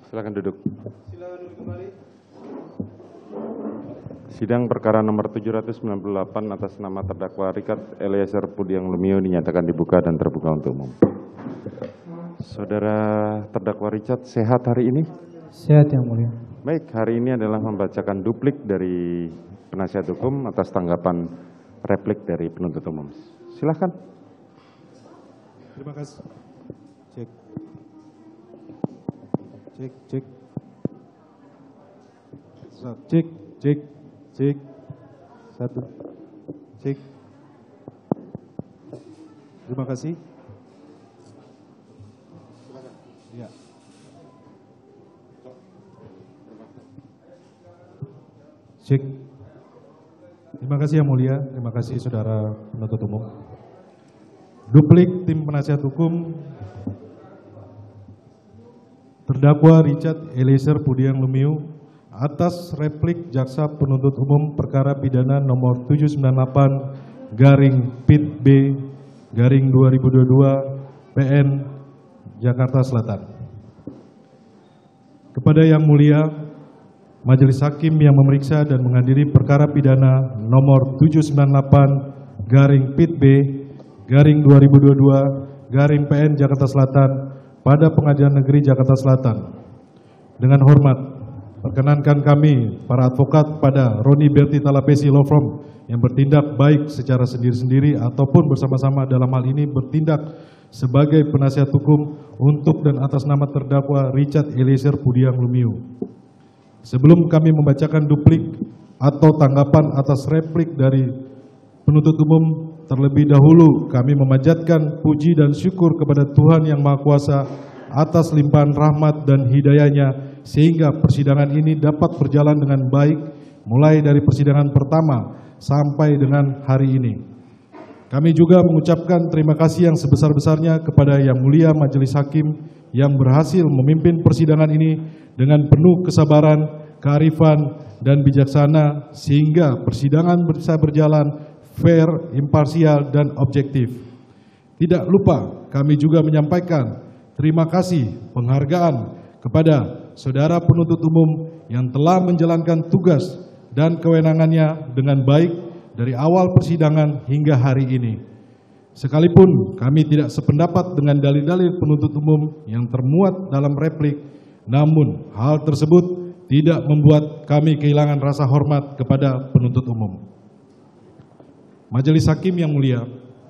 Silakan duduk. Silakan duduk kembali. Sidang perkara nomor 798 atas nama terdakwa Richard Eliezer Pudiang Lumiu dinyatakan dibuka dan terbuka untuk umum. Saudara terdakwa Richard, sehat hari ini? Sehat yang mulia. Baik, hari ini adalah membacakan duplik dari penasihat hukum atas tanggapan replik dari penuntut umum. Silakan. Terima kasih. Cek. Cek. Satu. Cek. Terima kasih. Ya. Cek. Terima kasih yang mulia, terima kasih saudara penuntut umum. Duplik tim penasihat hukum terdakwa Richard Eliezer Pudiang Lumiu atas replik jaksa penuntut umum perkara pidana nomor 798/P/2022 PN Jakarta Selatan. Kepada yang mulia Majelis Hakim yang memeriksa dan menghadiri perkara pidana nomor 798/B/2022 PN Jakarta Selatan pada Pengadilan Negeri Jakarta Selatan. Dengan hormat, perkenankan kami, para advokat pada Roni Berti Talapesi Law Firm yang bertindak baik secara sendiri-sendiri ataupun bersama-sama dalam hal ini bertindak sebagai penasihat hukum untuk dan atas nama terdakwa Richard Eliezer Pudiang Lumiu. Sebelum kami membacakan duplik atau tanggapan atas replik dari penuntut umum, terlebih dahulu kami memanjatkan puji dan syukur kepada Tuhan Yang Maha Kuasa atas limpahan rahmat dan hidayah-Nya sehingga persidangan ini dapat berjalan dengan baik mulai dari persidangan pertama sampai dengan hari ini. Kami juga mengucapkan terima kasih yang sebesar-besarnya kepada Yang Mulia Majelis Hakim yang berhasil memimpin persidangan ini dengan penuh kesabaran, kearifan, dan bijaksana sehingga persidangan bisa berjalan fair, imparsial, dan objektif. Tidak lupa kami juga menyampaikan terima kasih penghargaan kepada saudara penuntut umum yang telah menjalankan tugas dan kewenangannya dengan baik dari awal persidangan hingga hari ini. Sekalipun kami tidak sependapat dengan dalil-dalil penuntut umum yang termuat dalam replik, namun hal tersebut tidak membuat kami kehilangan rasa hormat kepada penuntut umum. Majelis Hakim yang mulia,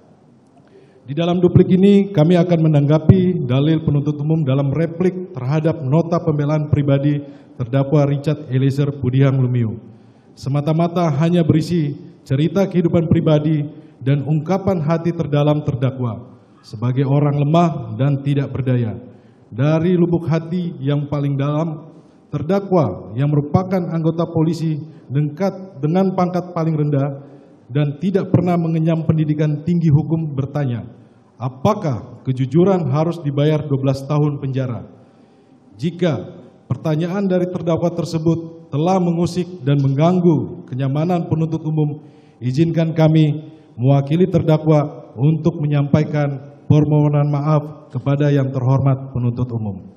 di dalam duplik ini kami akan menanggapi dalil penuntut umum dalam replik terhadap nota pembelaan pribadi terdakwa Richard Eliezer Pudiang Lumiu. Semata-mata hanya berisi cerita kehidupan pribadi dan ungkapan hati terdalam terdakwa sebagai orang lemah dan tidak berdaya. Dari lubuk hati yang paling dalam, terdakwa yang merupakan anggota polisi dengan pangkat paling rendah dan tidak pernah mengenyam pendidikan tinggi hukum bertanya, apakah kejujuran harus dibayar 12 tahun penjara? Jika pertanyaan dari terdakwa tersebut telah mengusik dan mengganggu kenyamanan penuntut umum, izinkan kami mewakili terdakwa untuk menyampaikan permohonan maaf kepada yang terhormat penuntut umum.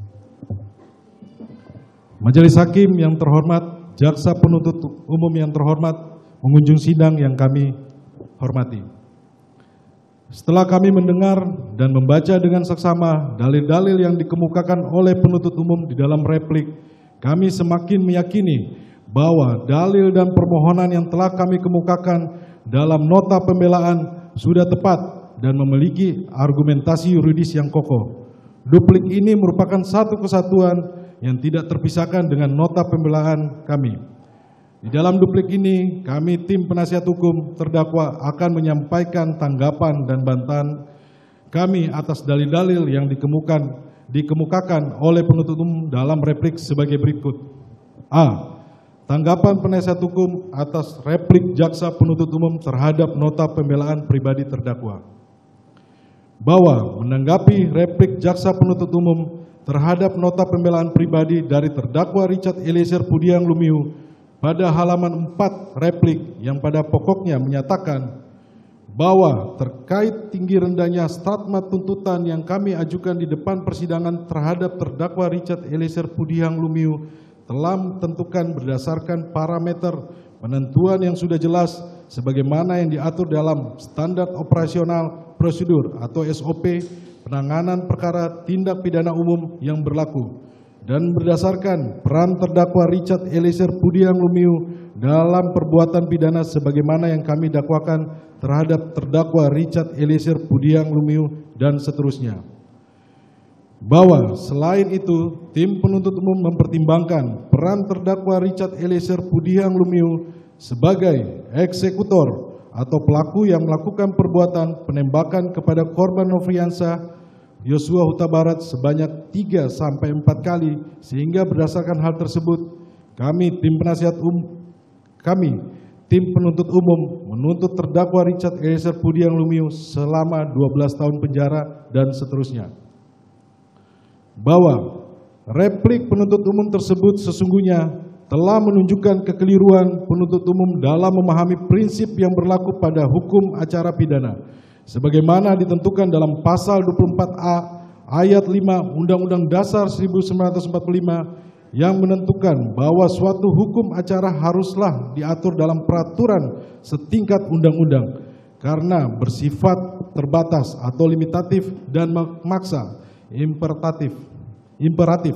Majelis Hakim yang terhormat, jaksa penuntut umum yang terhormat, pengunjung sidang yang kami hormati. Setelah kami mendengar dan membaca dengan seksama dalil-dalil yang dikemukakan oleh penuntut umum di dalam replik, kami semakin meyakini bahwa dalil dan permohonan yang telah kami kemukakan dalam nota pembelaan sudah tepat dan memiliki argumentasi yuridis yang kokoh. Duplik ini merupakan satu kesatuan yang tidak terpisahkan dengan nota pembelaan kami. Di dalam duplik ini, kami tim penasihat hukum terdakwa akan menyampaikan tanggapan dan bantahan kami atas dalil-dalil yang dikemukakan oleh penuntut umum dalam replik sebagai berikut. A. Tanggapan penasihat hukum atas replik jaksa penuntut umum terhadap nota pembelaan pribadi terdakwa. Bahwa menanggapi replik jaksa penuntut umum terhadap nota pembelaan pribadi dari terdakwa Richard Eliezer Pudiang Lumiu pada halaman 4 replik yang pada pokoknya menyatakan bahwa terkait tinggi rendahnya statement tuntutan yang kami ajukan di depan persidangan terhadap terdakwa Richard Eliezer Pudihang Lumiu telah menentukan berdasarkan parameter penentuan yang sudah jelas sebagaimana yang diatur dalam Standar Operasional Prosedur atau SOP penanganan perkara tindak pidana umum yang berlaku, dan berdasarkan peran terdakwa Richard Eliezer Pudihang Lumiu dalam perbuatan pidana sebagaimana yang kami dakwakan terhadap terdakwa Richard Eliezer Pudihang Lumiu dan seterusnya. Bahwa selain itu, tim penuntut umum mempertimbangkan peran terdakwa Richard Eliezer Pudihang Lumiu sebagai eksekutor atau pelaku yang melakukan perbuatan penembakan kepada korban Nofriansah Yosua Huta Barat sebanyak 3 sampai 4 kali, sehingga berdasarkan hal tersebut tim penuntut umum menuntut terdakwa Richard Eliezer Pudihang Lumiu selama 12 tahun penjara dan seterusnya. Bahwa replik penuntut umum tersebut sesungguhnya telah menunjukkan kekeliruan penuntut umum dalam memahami prinsip yang berlaku pada hukum acara pidana sebagaimana ditentukan dalam pasal 24A ayat 5 Undang-Undang Dasar 1945 yang menentukan bahwa suatu hukum acara haruslah diatur dalam peraturan setingkat undang-undang karena bersifat terbatas atau limitatif dan memaksa imperatif.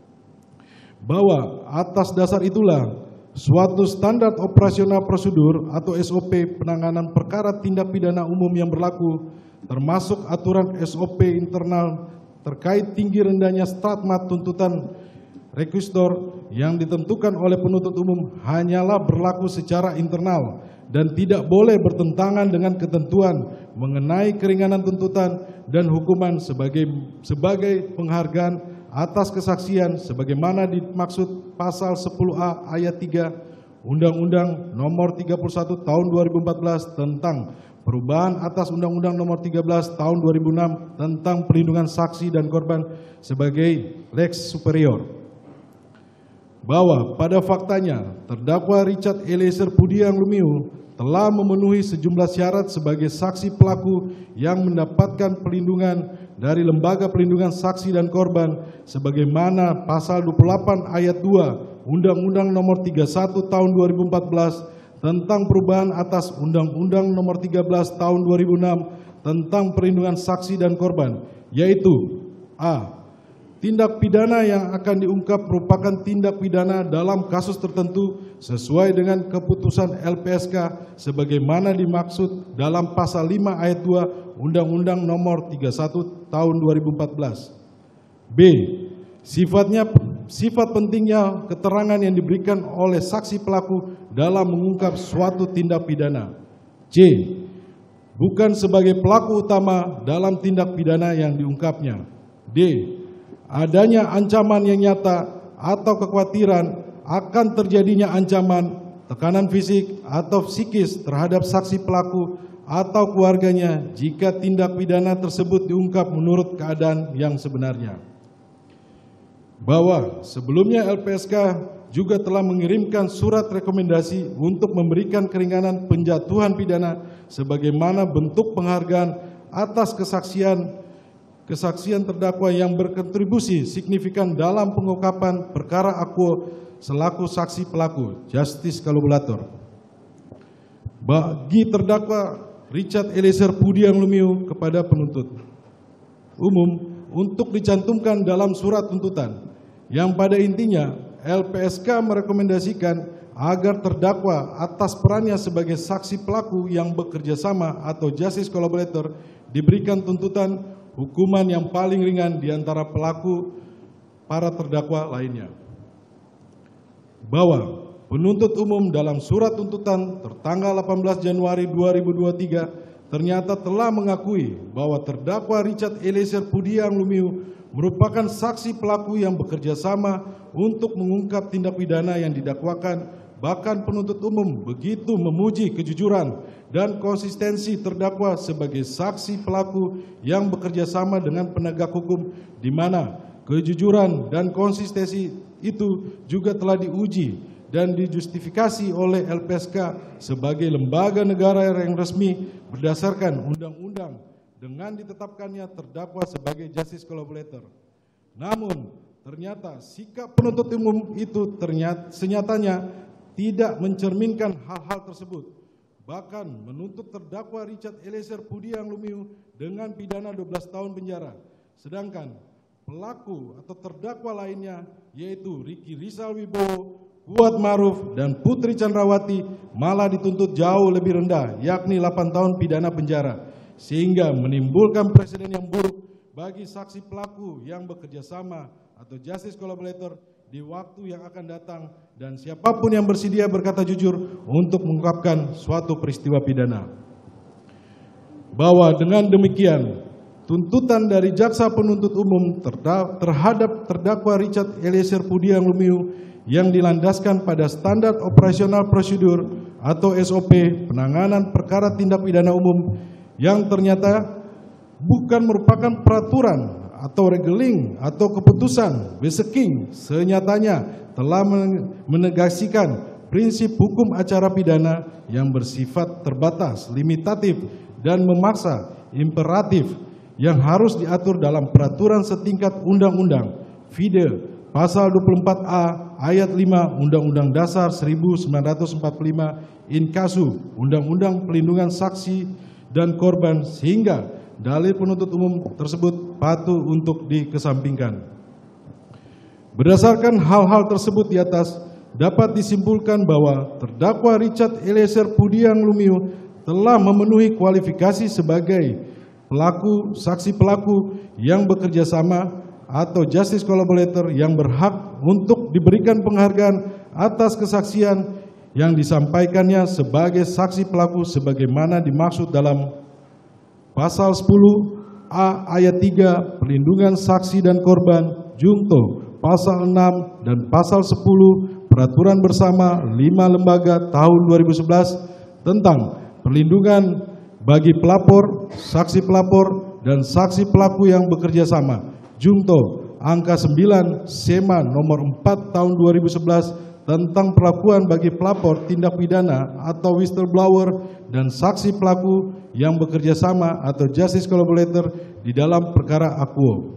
Bahwa atas dasar itulah suatu standar operasional prosedur atau SOP penanganan perkara tindak pidana umum yang berlaku, termasuk aturan SOP internal terkait tinggi rendahnya statement tuntutan rekusitor yang ditentukan oleh penuntut umum hanyalah berlaku secara internal dan tidak boleh bertentangan dengan ketentuan mengenai keringanan tuntutan dan hukuman sebagai penghargaan atas kesaksian sebagaimana dimaksud pasal 10A ayat 3 Undang-Undang Nomor 31 Tahun 2014 tentang perubahan atas Undang-Undang Nomor 13 Tahun 2006 tentang perlindungan saksi dan korban sebagai lex superior. Bahwa pada faktanya terdakwa Richard Eliezer Pudihang Lumiu telah memenuhi sejumlah syarat sebagai saksi pelaku yang mendapatkan perlindungan dari Lembaga Perlindungan Saksi dan Korban sebagaimana pasal 28 ayat 2 Undang-Undang Nomor 31 Tahun 2014 tentang perubahan atas Undang-Undang Nomor 13 Tahun 2006 tentang perlindungan saksi dan korban, yaitu a. Tindak pidana yang akan diungkap merupakan tindak pidana dalam kasus tertentu sesuai dengan keputusan LPSK sebagaimana dimaksud dalam pasal 5 ayat 2 Undang-Undang Nomor 31 Tahun 2014. B. Sifat pentingnya keterangan yang diberikan oleh saksi pelaku dalam mengungkap suatu tindak pidana. C. Bukan sebagai pelaku utama dalam tindak pidana yang diungkapnya. D. Adanya ancaman yang nyata atau kekhawatiran akan terjadinya ancaman, tekanan fisik atau psikis terhadap saksi pelaku atau keluarganya jika tindak pidana tersebut diungkap menurut keadaan yang sebenarnya. Bahwa sebelumnya LPSK juga telah mengirimkan surat rekomendasi untuk memberikan keringanan penjatuhan pidana sebagaimana bentuk penghargaan atas kesaksian terdakwa yang berkontribusi signifikan dalam pengungkapan perkara akuo selaku saksi pelaku, justice collaborator. Bagi terdakwa Richard Eliezer Pudihang Lumiu kepada penuntut umum untuk dicantumkan dalam surat tuntutan yang pada intinya LPSK merekomendasikan agar terdakwa atas perannya sebagai saksi pelaku yang bekerja sama atau justice collaborator diberikan tuntutan hukuman yang paling ringan di antara pelaku para terdakwa lainnya. Bahwa penuntut umum dalam surat tuntutan tertanggal 18 Januari 2023 ternyata telah mengakui bahwa terdakwa Richard Eliezer Pudihang Lumiu merupakan saksi pelaku yang bekerja sama untuk mengungkap tindak pidana yang didakwakan. Bahkan penuntut umum begitu memuji kejujuran dan konsistensi terdakwa sebagai saksi pelaku yang bekerja sama dengan penegak hukum, di mana kejujuran dan konsistensi itu juga telah diuji dan dijustifikasi oleh LPSK sebagai lembaga negara yang resmi berdasarkan undang-undang dengan ditetapkannya terdakwa sebagai justice collaborator. Namun, ternyata sikap penuntut umum itu senyatanya tidak mencerminkan hal-hal tersebut. Bahkan menuntut terdakwa Richard Eliezer Pudiang Lumiu dengan pidana 12 tahun penjara. Sedangkan pelaku atau terdakwa lainnya yaitu Ricky Rizal Wibowo, Kuat Maruf, dan Putri Chandrawati malah dituntut jauh lebih rendah, yakni 8 tahun pidana penjara, sehingga menimbulkan presiden yang buruk bagi saksi pelaku yang bekerja sama atau justice collaborator di waktu yang akan datang dan siapapun yang bersedia berkata jujur untuk mengungkapkan suatu peristiwa pidana. Bahwa dengan demikian, tuntutan dari jaksa penuntut umum terhadap terdakwa Richard Eliezer Pudiang Lumiu yang dilandaskan pada standar operasional prosedur atau SOP penanganan perkara tindak pidana umum yang ternyata bukan merupakan peraturan atau regeling atau keputusan beseking, senyatanya telah menegasikan prinsip hukum acara pidana yang bersifat terbatas, limitatif, dan memaksa imperatif yang harus diatur dalam peraturan setingkat undang-undang FIDE Pasal 24A ayat 5 Undang-Undang Dasar 1945 Inkasu Undang-Undang Pelindungan Saksi dan Korban, sehingga dalil penuntut umum tersebut patut untuk dikesampingkan. Berdasarkan hal-hal tersebut di atas, dapat disimpulkan bahwa terdakwa Richard Eliezer Pudiang Lumiu telah memenuhi kualifikasi sebagai pelaku, saksi pelaku yang bekerja sama atau justice collaborator yang berhak untuk diberikan penghargaan atas kesaksian yang disampaikannya sebagai saksi pelaku sebagaimana dimaksud dalam Pasal 10A ayat 3 Perlindungan Saksi dan Korban Junto, Pasal 6 dan Pasal 10 Peraturan Bersama 5 Lembaga tahun 2011 tentang perlindungan bagi pelapor, saksi pelapor, dan saksi pelaku yang bekerja sama. Junto angka 9 SEMA nomor 4 tahun 2011 tentang perlakuan bagi pelapor tindak pidana atau whistleblower dan saksi pelaku yang bekerja sama atau justice collaborator di dalam perkara akuo.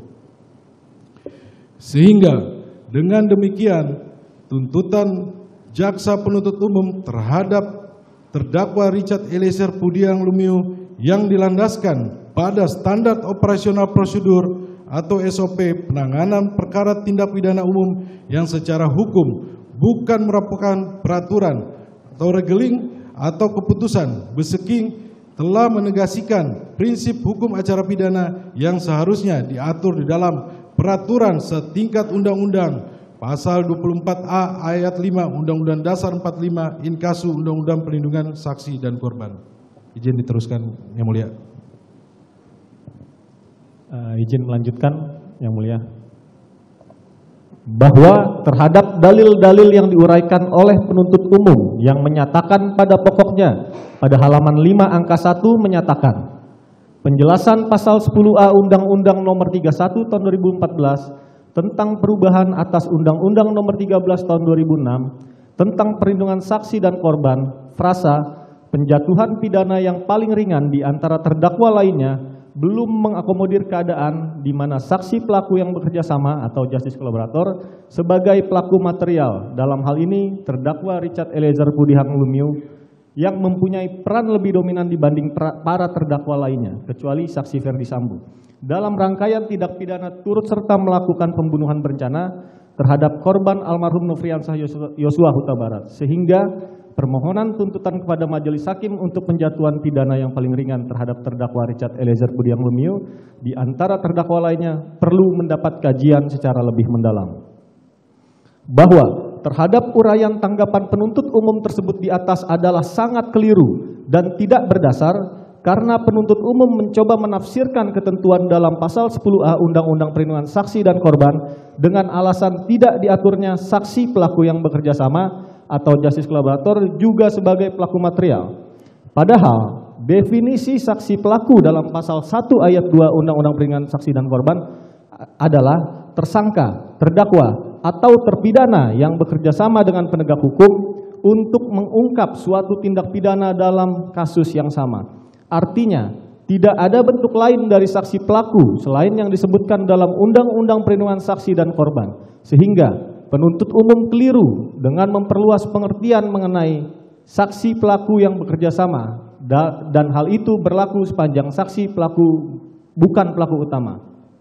Sehingga dengan demikian tuntutan jaksa penuntut umum terhadap terdakwa Richard Eliezer Pudiang Lumiu yang dilandaskan pada standar operasional prosedur atau SOP penanganan perkara tindak pidana umum yang secara hukum bukan merupakan peraturan atau regeling atau keputusan beseking telah menegasikan prinsip hukum acara pidana yang seharusnya diatur di dalam peraturan setingkat undang-undang Pasal 24A ayat 5 Undang-Undang Dasar 45 Inkasu Undang-Undang Pelindungan Saksi dan Korban. Izin diteruskan, Yang Mulia. Izin melanjutkan, Yang Mulia. Bahwa terhadap dalil-dalil yang diuraikan oleh penuntut umum yang menyatakan pada pokoknya pada halaman 5 angka 1 menyatakan penjelasan pasal 10A Undang-Undang nomor 31 tahun 2014 tentang perubahan atas Undang-Undang nomor 13 tahun 2006 tentang perlindungan saksi dan korban, frasa penjatuhan pidana yang paling ringan di antara terdakwa lainnya belum mengakomodir keadaan di mana saksi pelaku yang bekerja sama atau justice collaborator sebagai pelaku material, dalam hal ini terdakwa Richard Eliezer Pudiang Lumiu yang mempunyai peran lebih dominan dibanding para terdakwa lainnya kecuali saksi Ferdi Sambo dalam rangkaian tindak pidana turut serta melakukan pembunuhan berencana terhadap korban almarhum Nofriansah Yosua Huta Barat, sehingga permohonan tuntutan kepada majelis hakim untuk penjatuhan pidana yang paling ringan terhadap terdakwa Richard Eliezer Pudiang Lumiu di antara terdakwa lainnya perlu mendapat kajian secara lebih mendalam. Bahwa terhadap uraian tanggapan penuntut umum tersebut di atas adalah sangat keliru dan tidak berdasar karena penuntut umum mencoba menafsirkan ketentuan dalam pasal 10A Undang-Undang Perlindungan Saksi dan Korban dengan alasan tidak diaturnya saksi pelaku yang bekerja sama atau justice collaborator juga sebagai pelaku material. Padahal definisi saksi pelaku dalam pasal 1 ayat 2 Undang-Undang Perlindungan Saksi dan Korban adalah tersangka, terdakwa, atau terpidana yang bekerja sama dengan penegak hukum untuk mengungkap suatu tindak pidana dalam kasus yang sama. Artinya, tidak ada bentuk lain dari saksi pelaku selain yang disebutkan dalam Undang-Undang Perlindungan Saksi dan Korban, sehingga penuntut umum keliru dengan memperluas pengertian mengenai saksi pelaku yang bekerja sama, dan hal itu berlaku sepanjang saksi pelaku bukan pelaku utama.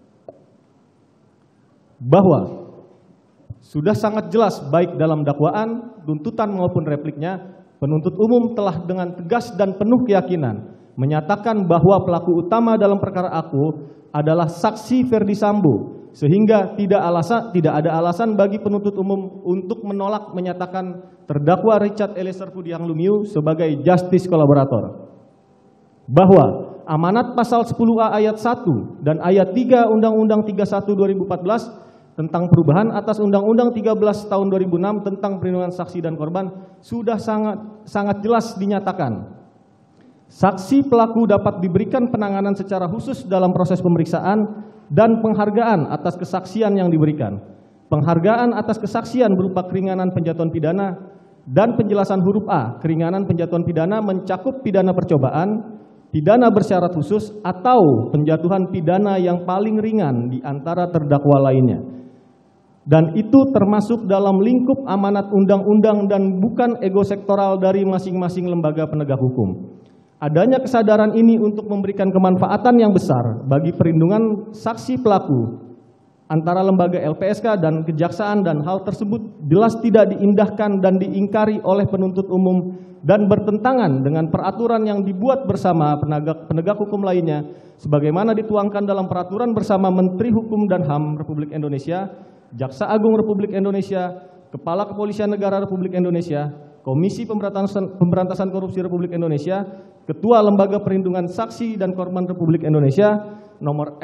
Bahwa sudah sangat jelas baik dalam dakwaan, tuntutan maupun repliknya, penuntut umum telah dengan tegas dan penuh keyakinan menyatakan bahwa pelaku utama dalam perkara aku adalah saksi Ferdi Sambo, sehingga tidak ada alasan bagi penuntut umum untuk menolak menyatakan terdakwa Richard Eliezer Pudiang Lumiu sebagai justice kolaborator. Bahwa amanat pasal 10A ayat 1 dan ayat 3 Undang-Undang 31 2014 tentang perubahan atas Undang-Undang 13 tahun 2006 tentang perlindungan saksi dan korban sudah sangat jelas dinyatakan. Saksi pelaku dapat diberikan penanganan secara khusus dalam proses pemeriksaan dan penghargaan atas kesaksian yang diberikan. Penghargaan atas kesaksian berupa keringanan penjatuhan pidana dan penjelasan huruf A. Keringanan penjatuhan pidana mencakup pidana percobaan, pidana bersyarat khusus, atau penjatuhan pidana yang paling ringan di antara terdakwa lainnya. Dan itu termasuk dalam lingkup amanat undang-undang dan bukan ego sektoral dari masing-masing lembaga penegak hukum. Adanya kesadaran ini untuk memberikan kemanfaatan yang besar bagi perlindungan saksi pelaku antara lembaga LPSK dan kejaksaan, dan hal tersebut jelas tidak diindahkan dan diingkari oleh penuntut umum dan bertentangan dengan peraturan yang dibuat bersama penegak hukum lainnya sebagaimana dituangkan dalam peraturan bersama Menteri Hukum dan HAM Republik Indonesia, Jaksa Agung Republik Indonesia, Kepala Kepolisian Negara Republik Indonesia, Komisi Pemberantasan Korupsi Republik Indonesia, Ketua Lembaga Perlindungan Saksi dan Korban Republik Indonesia, nomor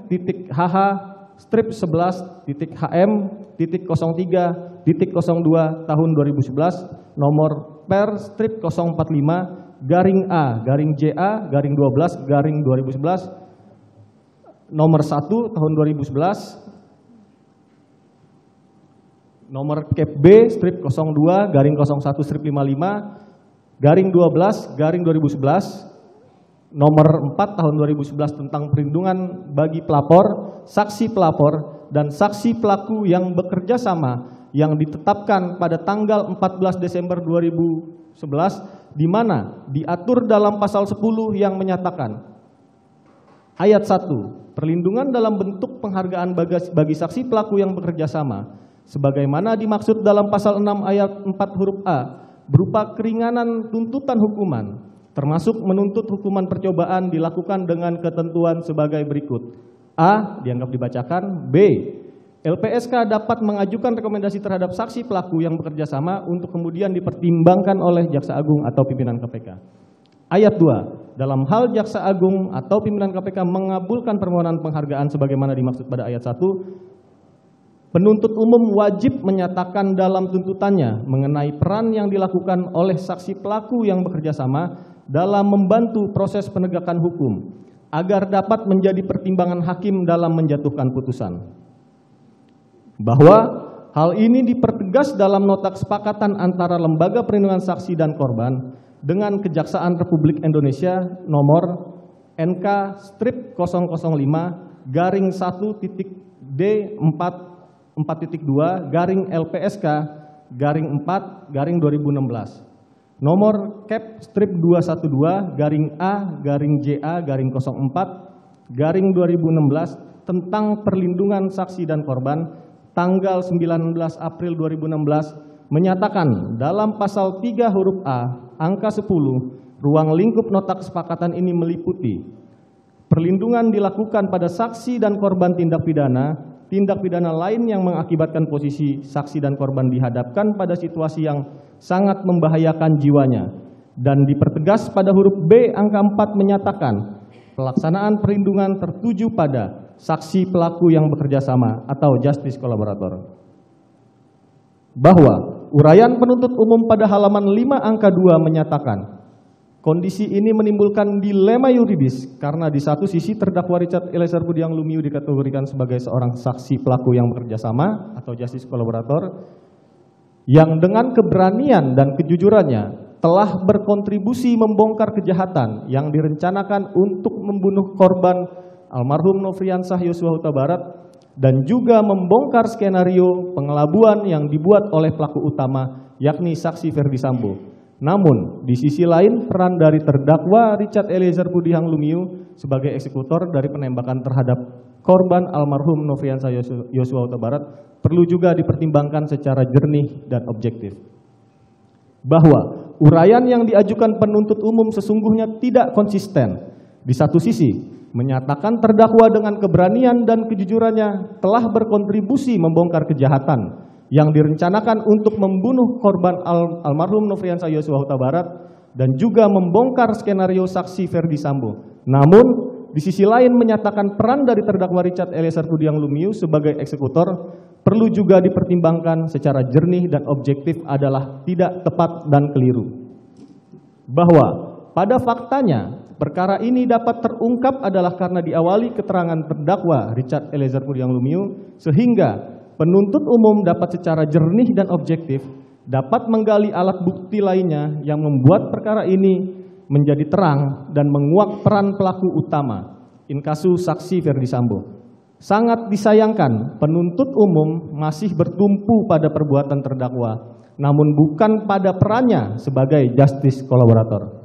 M.HH-11.HM.03.02 tahun 2011, nomor Per-05-A-JA-12-2011, nomor 1 tahun 2011, nomor Kep B-02-01-55-12-2011, nomor 4 tahun 2011 tentang perlindungan bagi pelapor, saksi pelapor, dan saksi pelaku yang bekerja sama yang ditetapkan pada tanggal 14 Desember 2011, di mana diatur dalam pasal 10 yang menyatakan ayat 1, perlindungan dalam bentuk penghargaan bagi saksi pelaku yang bekerja sama sebagaimana dimaksud dalam pasal 6 ayat 4 huruf A berupa keringanan tuntutan hukuman, termasuk menuntut hukuman percobaan dilakukan dengan ketentuan sebagai berikut. A. Dianggap dibacakan. B. LPSK dapat mengajukan rekomendasi terhadap saksi pelaku yang bekerja sama untuk kemudian dipertimbangkan oleh Jaksa Agung atau pimpinan KPK. Ayat 2. Dalam hal Jaksa Agung atau pimpinan KPK mengabulkan permohonan penghargaan sebagaimana dimaksud pada ayat 1, penuntut umum wajib menyatakan dalam tuntutannya mengenai peran yang dilakukan oleh saksi pelaku yang bekerja sama dalam membantu proses penegakan hukum agar dapat menjadi pertimbangan hakim dalam menjatuhkan putusan. Bahwa hal ini dipertegas dalam nota kesepakatan antara Lembaga Perlindungan Saksi dan Korban dengan Kejaksaan Republik Indonesia nomor NK-4.05-4.2-LPSK-4-2016 nomor Cap-212-A-JA-04-2016 tentang perlindungan saksi dan korban tanggal 19 April 2016 menyatakan dalam pasal 3 huruf A angka 10 ruang lingkup nota kesepakatan ini meliputi perlindungan dilakukan pada saksi dan korban tindak pidana lain yang mengakibatkan posisi saksi dan korban dihadapkan pada situasi yang sangat membahayakan jiwanya, dan dipertegas pada huruf B angka 4 menyatakan pelaksanaan perlindungan tertuju pada saksi pelaku yang bekerja sama atau justice kolaborator. Bahwa uraian penuntut umum pada halaman 5 angka 2 menyatakan Kondisi ini menimbulkan dilema yuridis karena di satu sisi terdakwa Richard Eliezer Budiang Lumiu dikategorikan sebagai seorang saksi pelaku yang bekerja sama atau justice kolaborator yang dengan keberanian dan kejujurannya telah berkontribusi membongkar kejahatan yang direncanakan untuk membunuh korban almarhum Nofriansah Yosua Huta Barat dan juga membongkar skenario pengelabuan yang dibuat oleh pelaku utama yakni saksi Ferdi Sambo. Namun, di sisi lain peran dari terdakwa Richard Eliezer Budiang Lumiu sebagai eksekutor dari penembakan terhadap korban almarhum Nofriansah Yosua Huta Barat perlu juga dipertimbangkan secara jernih dan objektif. Bahwa uraian yang diajukan penuntut umum sesungguhnya tidak konsisten. Di satu sisi, menyatakan terdakwa dengan keberanian dan kejujurannya telah berkontribusi membongkar kejahatan yang direncanakan untuk membunuh korban almarhum Nofriansah Yosua Huta Barat dan juga membongkar skenario saksi Ferdi Sambo. Namun, di sisi lain menyatakan peran dari terdakwa Richard Eliezer Budiang Lumiu sebagai eksekutor perlu juga dipertimbangkan secara jernih dan objektif adalah tidak tepat dan keliru. Bahwa pada faktanya perkara ini dapat terungkap adalah karena diawali keterangan terdakwa Richard Eliezer Budiang Lumiu sehingga penuntut umum dapat secara jernih dan objektif dapat menggali alat bukti lainnya yang membuat perkara ini menjadi terang dan menguak peran pelaku utama in kasus saksi Ferdi Sambo. Sangat disayangkan penuntut umum masih bertumpu pada perbuatan terdakwa namun bukan pada perannya sebagai justice kolaborator.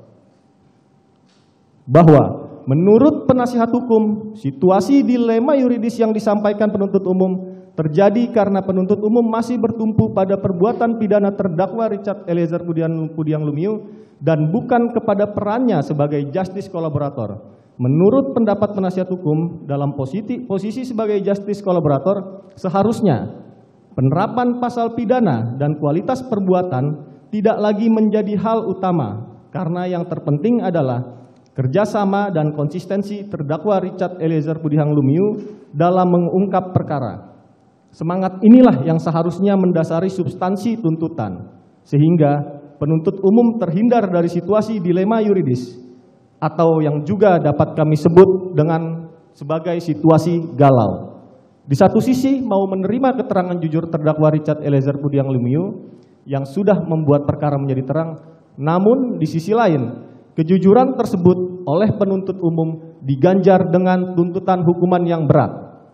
Bahwa menurut penasihat hukum, situasi dilema yuridis yang disampaikan penuntut umum terjadi karena penuntut umum masih bertumpu pada perbuatan pidana terdakwa Richard Eliezer Budiang Lumiu dan bukan kepada perannya sebagai justice kolaborator. Menurut pendapat penasihat hukum, dalam posisi sebagai justice kolaborator, seharusnya penerapan pasal pidana dan kualitas perbuatan tidak lagi menjadi hal utama karena yang terpenting adalah kerjasama dan konsistensi terdakwa Richard Eliezer Budiang Lumiu dalam mengungkap perkara. Semangat inilah yang seharusnya mendasari substansi tuntutan, sehingga penuntut umum terhindar dari situasi dilema yuridis, atau yang juga dapat kami sebut dengan sebagai situasi galau. Di satu sisi mau menerima keterangan jujur terdakwa Richard Eliezer Budiang Lumiu yang sudah membuat perkara menjadi terang, namun di sisi lain kejujuran tersebut oleh penuntut umum diganjar dengan tuntutan hukuman yang berat.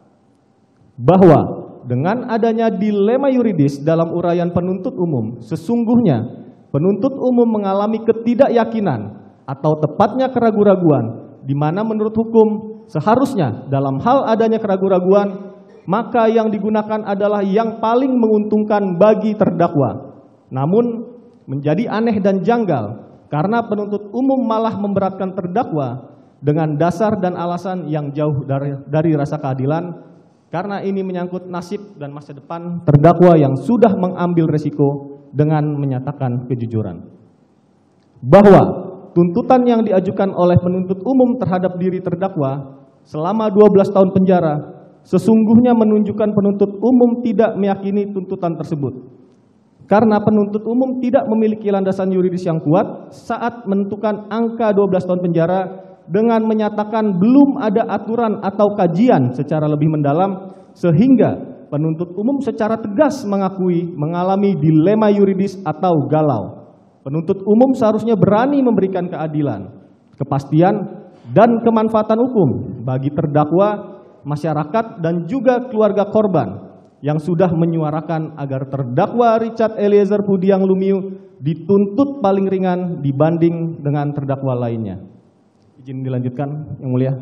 Bahwa dengan adanya dilema yuridis dalam uraian penuntut umum, sesungguhnya penuntut umum mengalami ketidakyakinan atau tepatnya keraguan-raguan, di mana menurut hukum seharusnya dalam hal adanya keraguan-raguan, maka yang digunakan adalah yang paling menguntungkan bagi terdakwa. Namun menjadi aneh dan janggal karena penuntut umum malah memberatkan terdakwa dengan dasar dan alasan yang jauh dari rasa keadilan, karena ini menyangkut nasib dan masa depan terdakwa yang sudah mengambil resiko dengan menyatakan kejujuran. Bahwa tuntutan yang diajukan oleh penuntut umum terhadap diri terdakwa selama 12 tahun penjara sesungguhnya menunjukkan penuntut umum tidak meyakini tuntutan tersebut. Karena penuntut umum tidak memiliki landasan yuridis yang kuat saat menentukan angka 12 tahun penjara dengan menyatakan belum ada aturan atau kajian secara lebih mendalam, sehingga penuntut umum secara tegas mengakui mengalami dilema yuridis atau galau. Penuntut umum seharusnya berani memberikan keadilan, kepastian, dan kemanfaatan hukum bagi terdakwa, masyarakat, dan juga keluarga korban yang sudah menyuarakan agar terdakwa Richard Eliezer Budiang Lumiu dituntut paling ringan dibanding dengan terdakwa lainnya. Izin dilanjutkan, Yang Mulia.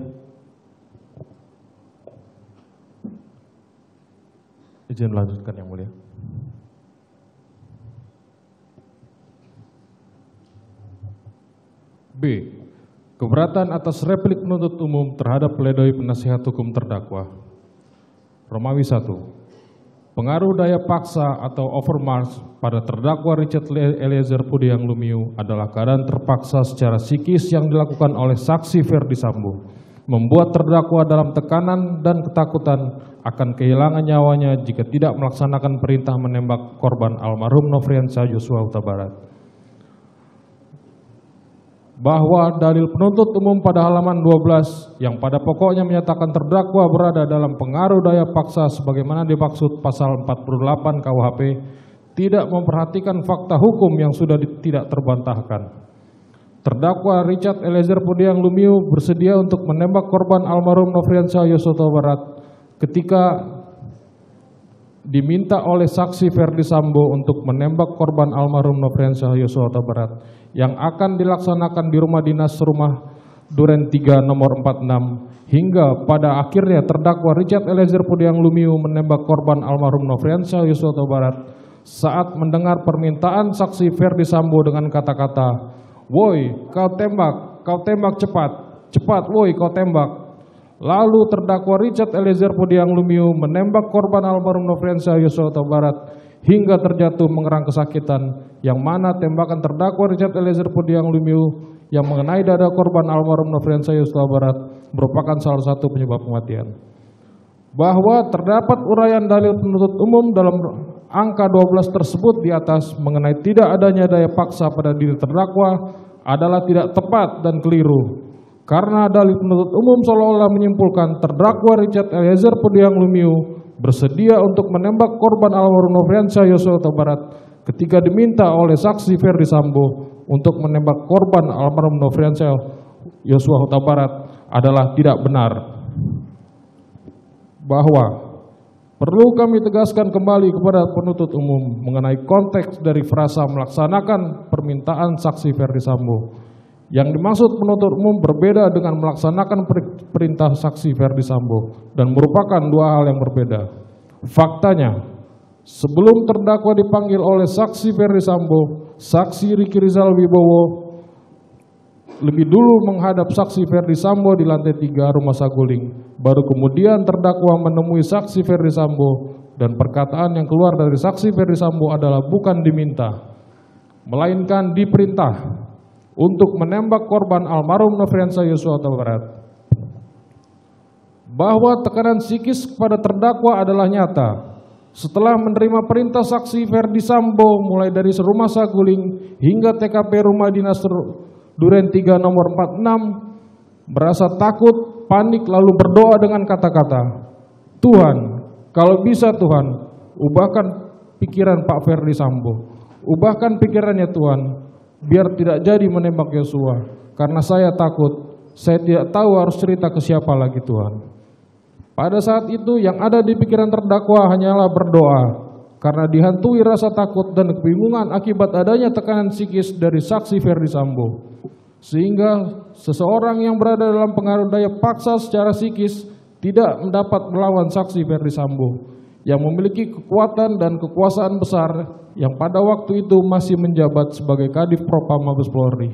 Izin melanjutkan, Yang Mulia. B. Keberatan atas replik penuntut umum terhadap pledoi penasihat hukum terdakwa. Romawi 1. Pengaruh daya paksa atau overmarch pada terdakwa Richard Eliezer Budiang Lumiu adalah keadaan terpaksa secara psikis yang dilakukan oleh saksi Ferdi Sambo, membuat terdakwa dalam tekanan dan ketakutan akan kehilangan nyawanya jika tidak melaksanakan perintah menembak korban almarhum Nofriansah Yosua Huta Barat. bahwa dalil penuntut umum pada halaman 12 yang pada pokoknya menyatakan terdakwa berada dalam pengaruh daya paksa sebagaimana dimaksud pasal 48 KUHP tidak memperhatikan fakta hukum yang sudah tidak terbantahkan. Terdakwa Richard Eliezer Pudiang Lumiu bersedia untuk menembak korban almarhum Nofriansyah Yosua Huta Barat ketika diminta oleh saksi Ferdi Sambo untuk menembak korban almarhum Nofriansyah Yosua Huta Barat yang akan dilaksanakan di rumah dinas rumah Duren 3 nomor 46 hingga pada akhirnya terdakwa Richard Eliezer Pudiang Lumiu menembak korban almarhum Nofriansyah Yosua Huta Barat saat mendengar permintaan saksi Ferdi Sambo dengan kata-kata, "Woi, kau tembak cepat, cepat woi kau tembak." Lalu terdakwa Richard Eliezer Pudiang Lumiu menembak korban almarhum Nofriansyah Yosua Huta Barat hingga terjatuh mengerang kesakitan, yang mana tembakan terdakwa Richard Eliezer Pudiang Lumiu yang mengenai dada korban almarhum Nofriansyah Yosua Huta Barat merupakan salah satu penyebab kematian. Bahwa terdapat uraian dalil penuntut umum dalam angka 12 tersebut di atas mengenai tidak adanya daya paksa pada diri terdakwa adalah tidak tepat dan keliru. Karena dalil penuntut umum seolah-olah menyimpulkan terdakwa Richard Eliezer Pudiang Lumiu bersedia untuk menembak korban almarhum Nofriansyah Yosua Huta Barat ketika diminta oleh saksi Ferdi Sambo untuk menembak korban almarhum Nofriansyah Yosua Huta Barat adalah tidak benar. Bahwa perlu kami tegaskan kembali kepada penuntut umum mengenai konteks dari frasa melaksanakan permintaan saksi Ferdi Sambo. Yang dimaksud penuntut umum berbeda dengan melaksanakan perintah saksi Ferdi Sambo dan merupakan dua hal yang berbeda. Faktanya, sebelum terdakwa dipanggil oleh saksi Ferdi Sambo, saksi Riki Rizal Wibowo lebih dulu menghadap saksi Ferdi Sambo di lantai 3 Rumah Saguling. Baru kemudian terdakwa menemui saksi Ferdi Sambo dan perkataan yang keluar dari saksi Ferdi Sambo adalah bukan diminta, melainkan diperintah untuk menembak korban almarhum Nofriansyah Yosua Huta Barat. Bahwa tekanan psikis kepada terdakwa adalah nyata. Setelah menerima perintah saksi Ferdi Sambo mulai dari Rumah Saguling hingga TKP Rumah Dinas Duren 3 nomor 46, merasa takut, panik lalu berdoa dengan kata-kata, "Tuhan, kalau bisa Tuhan, ubahkan pikiran Pak Ferdi Sambo. Ubahkan pikirannya Tuhan, biar tidak jadi menembak Yosua, karena saya takut, saya tidak tahu harus cerita ke siapa lagi Tuhan." Pada saat itu yang ada di pikiran terdakwa hanyalah berdoa, karena dihantui rasa takut dan kebingungan akibat adanya tekanan psikis dari saksi Ferdi Sambo. Sehingga seseorang yang berada dalam pengaruh daya paksa secara psikis tidak mendapat melawan saksi Ferdi Sambo yang memiliki kekuatan dan kekuasaan besar yang pada waktu itu masih menjabat sebagai Kadif Propam Mabes Polri.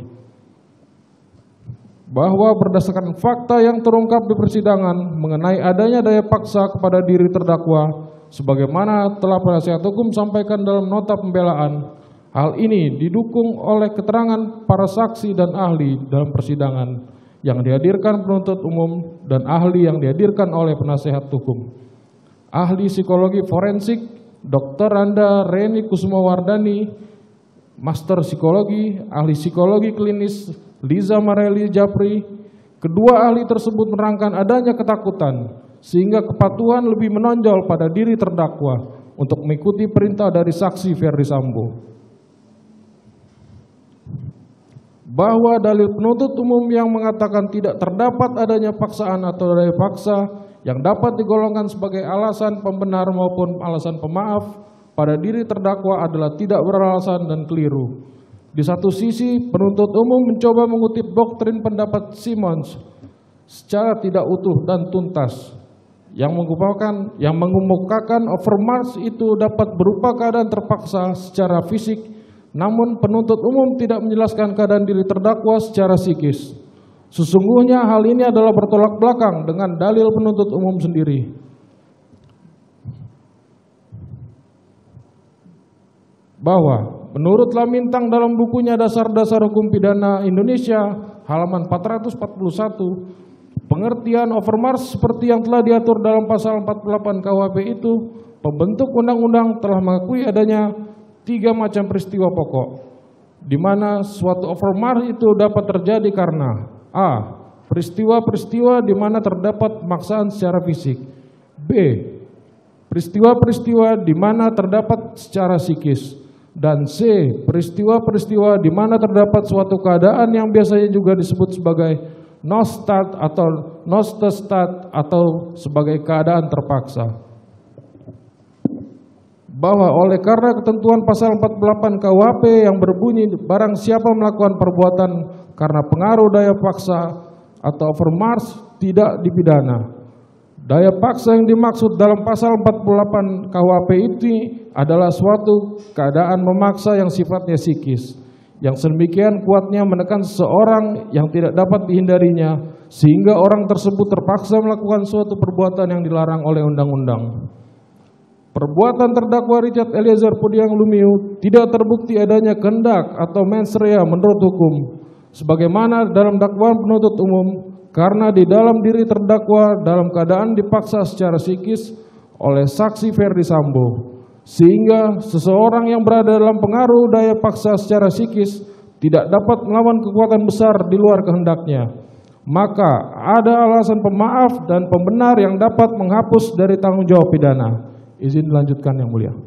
Bahwa berdasarkan fakta yang terungkap di persidangan mengenai adanya daya paksa kepada diri terdakwa, sebagaimana telah penasihat hukum sampaikan dalam nota pembelaan, hal ini didukung oleh keterangan para saksi dan ahli dalam persidangan yang dihadirkan penuntut umum dan ahli yang dihadirkan oleh penasihat hukum. Ahli psikologi forensik Dr. Randa Reni Kusumawardani, Master Psikologi, ahli psikologi klinis Liza Mareli Japri. Kedua ahli tersebut menerangkan adanya ketakutan sehingga kepatuhan lebih menonjol pada diri terdakwa untuk mengikuti perintah dari saksi Ferdi Sambo. Bahwa dalil penuntut umum yang mengatakan tidak terdapat adanya paksaan atau daya paksa yang dapat digolongkan sebagai alasan pembenar maupun alasan pemaaf pada diri terdakwa adalah tidak beralasan dan keliru. Di satu sisi, penuntut umum mencoba mengutip doktrin pendapat Simons secara tidak utuh dan tuntas yang mengemukakan overmarch itu dapat berupa keadaan terpaksa secara fisik, namun penuntut umum tidak menjelaskan keadaan diri terdakwa secara psikis. Sesungguhnya hal ini adalah bertolak belakang dengan dalil penuntut umum sendiri. Bahwa menurut Lamintang dalam bukunya Dasar-Dasar Hukum Pidana Indonesia halaman 441, pengertian overmarch seperti yang telah diatur dalam pasal 48 KUHP itu, pembentuk undang-undang telah mengakui adanya 3 macam peristiwa pokok. di mana suatu overmarch itu dapat terjadi karena A. Peristiwa-peristiwa di mana terdapat pemaksaan secara fisik. B. Peristiwa-peristiwa di mana terdapat secara psikis. Dan C. Peristiwa-peristiwa di mana terdapat suatu keadaan yang biasanya juga disebut sebagai nostat atau nostestat atau sebagai keadaan terpaksa. Bahwa oleh karena ketentuan pasal 48 KUHP yang berbunyi barang siapa melakukan perbuatan karena pengaruh daya paksa atau overmarch tidak dipidana. Daya paksa yang dimaksud dalam pasal 48 KUHP itu adalah suatu keadaan memaksa yang sifatnya psikis, yang sedemikian kuatnya menekan seseorang yang tidak dapat dihindarinya, sehingga orang tersebut terpaksa melakukan suatu perbuatan yang dilarang oleh undang-undang. Perbuatan terdakwa Richard Eliezer Pudiang Lumiu tidak terbukti adanya kehendak atau mens rea menurut hukum, sebagaimana dalam dakwaan penuntut umum, karena di dalam diri terdakwa dalam keadaan dipaksa secara psikis oleh saksi Ferdi Sambo, sehingga seseorang yang berada dalam pengaruh daya paksa secara psikis tidak dapat melawan kekuatan besar di luar kehendaknya. Maka ada alasan pemaaf dan pembenar yang dapat menghapus dari tanggung jawab pidana. Izin melanjutkan yang mulia.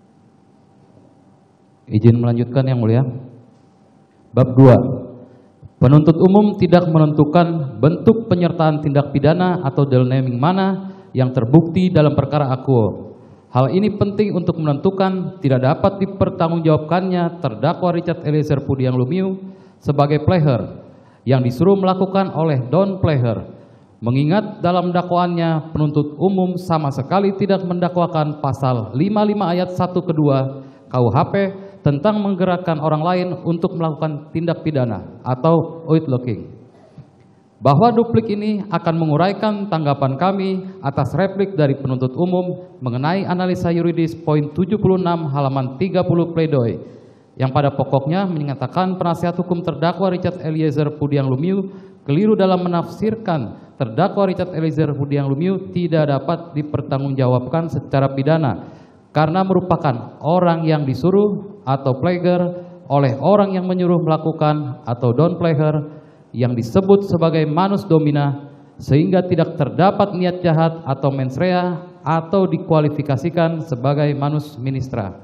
Izin melanjutkan yang mulia. Bab 2. Penuntut umum tidak menentukan bentuk penyertaan tindak pidana atau dalil mana yang terbukti dalam perkara akuo. Hal ini penting untuk menentukan tidak dapat dipertanggungjawabkannya terdakwa Richard Eliezer Pudiang Lumiu sebagai player yang disuruh melakukan oleh Don Player. Mengingat dalam dakwaannya penuntut umum sama sekali tidak mendakwakan pasal 55 ayat 1 kedua KUHP tentang menggerakkan orang lain untuk melakukan tindak pidana atau outlaw-ing. Bahwa duplik ini akan menguraikan tanggapan kami atas replik dari penuntut umum mengenai analisa yuridis poin 76 halaman 30 pledoi yang pada pokoknya menyatakan penasihat hukum terdakwa Richard Eliezer Pudiang Lumiu keliru dalam menafsirkan terdakwa Richard Eliezer Pudiang Lumiu tidak dapat dipertanggungjawabkan secara pidana karena merupakan orang yang disuruh atau player oleh orang yang menyuruh melakukan atau don player yang disebut sebagai manus domina, sehingga tidak terdapat niat jahat atau mens rea atau dikualifikasikan sebagai manus ministra.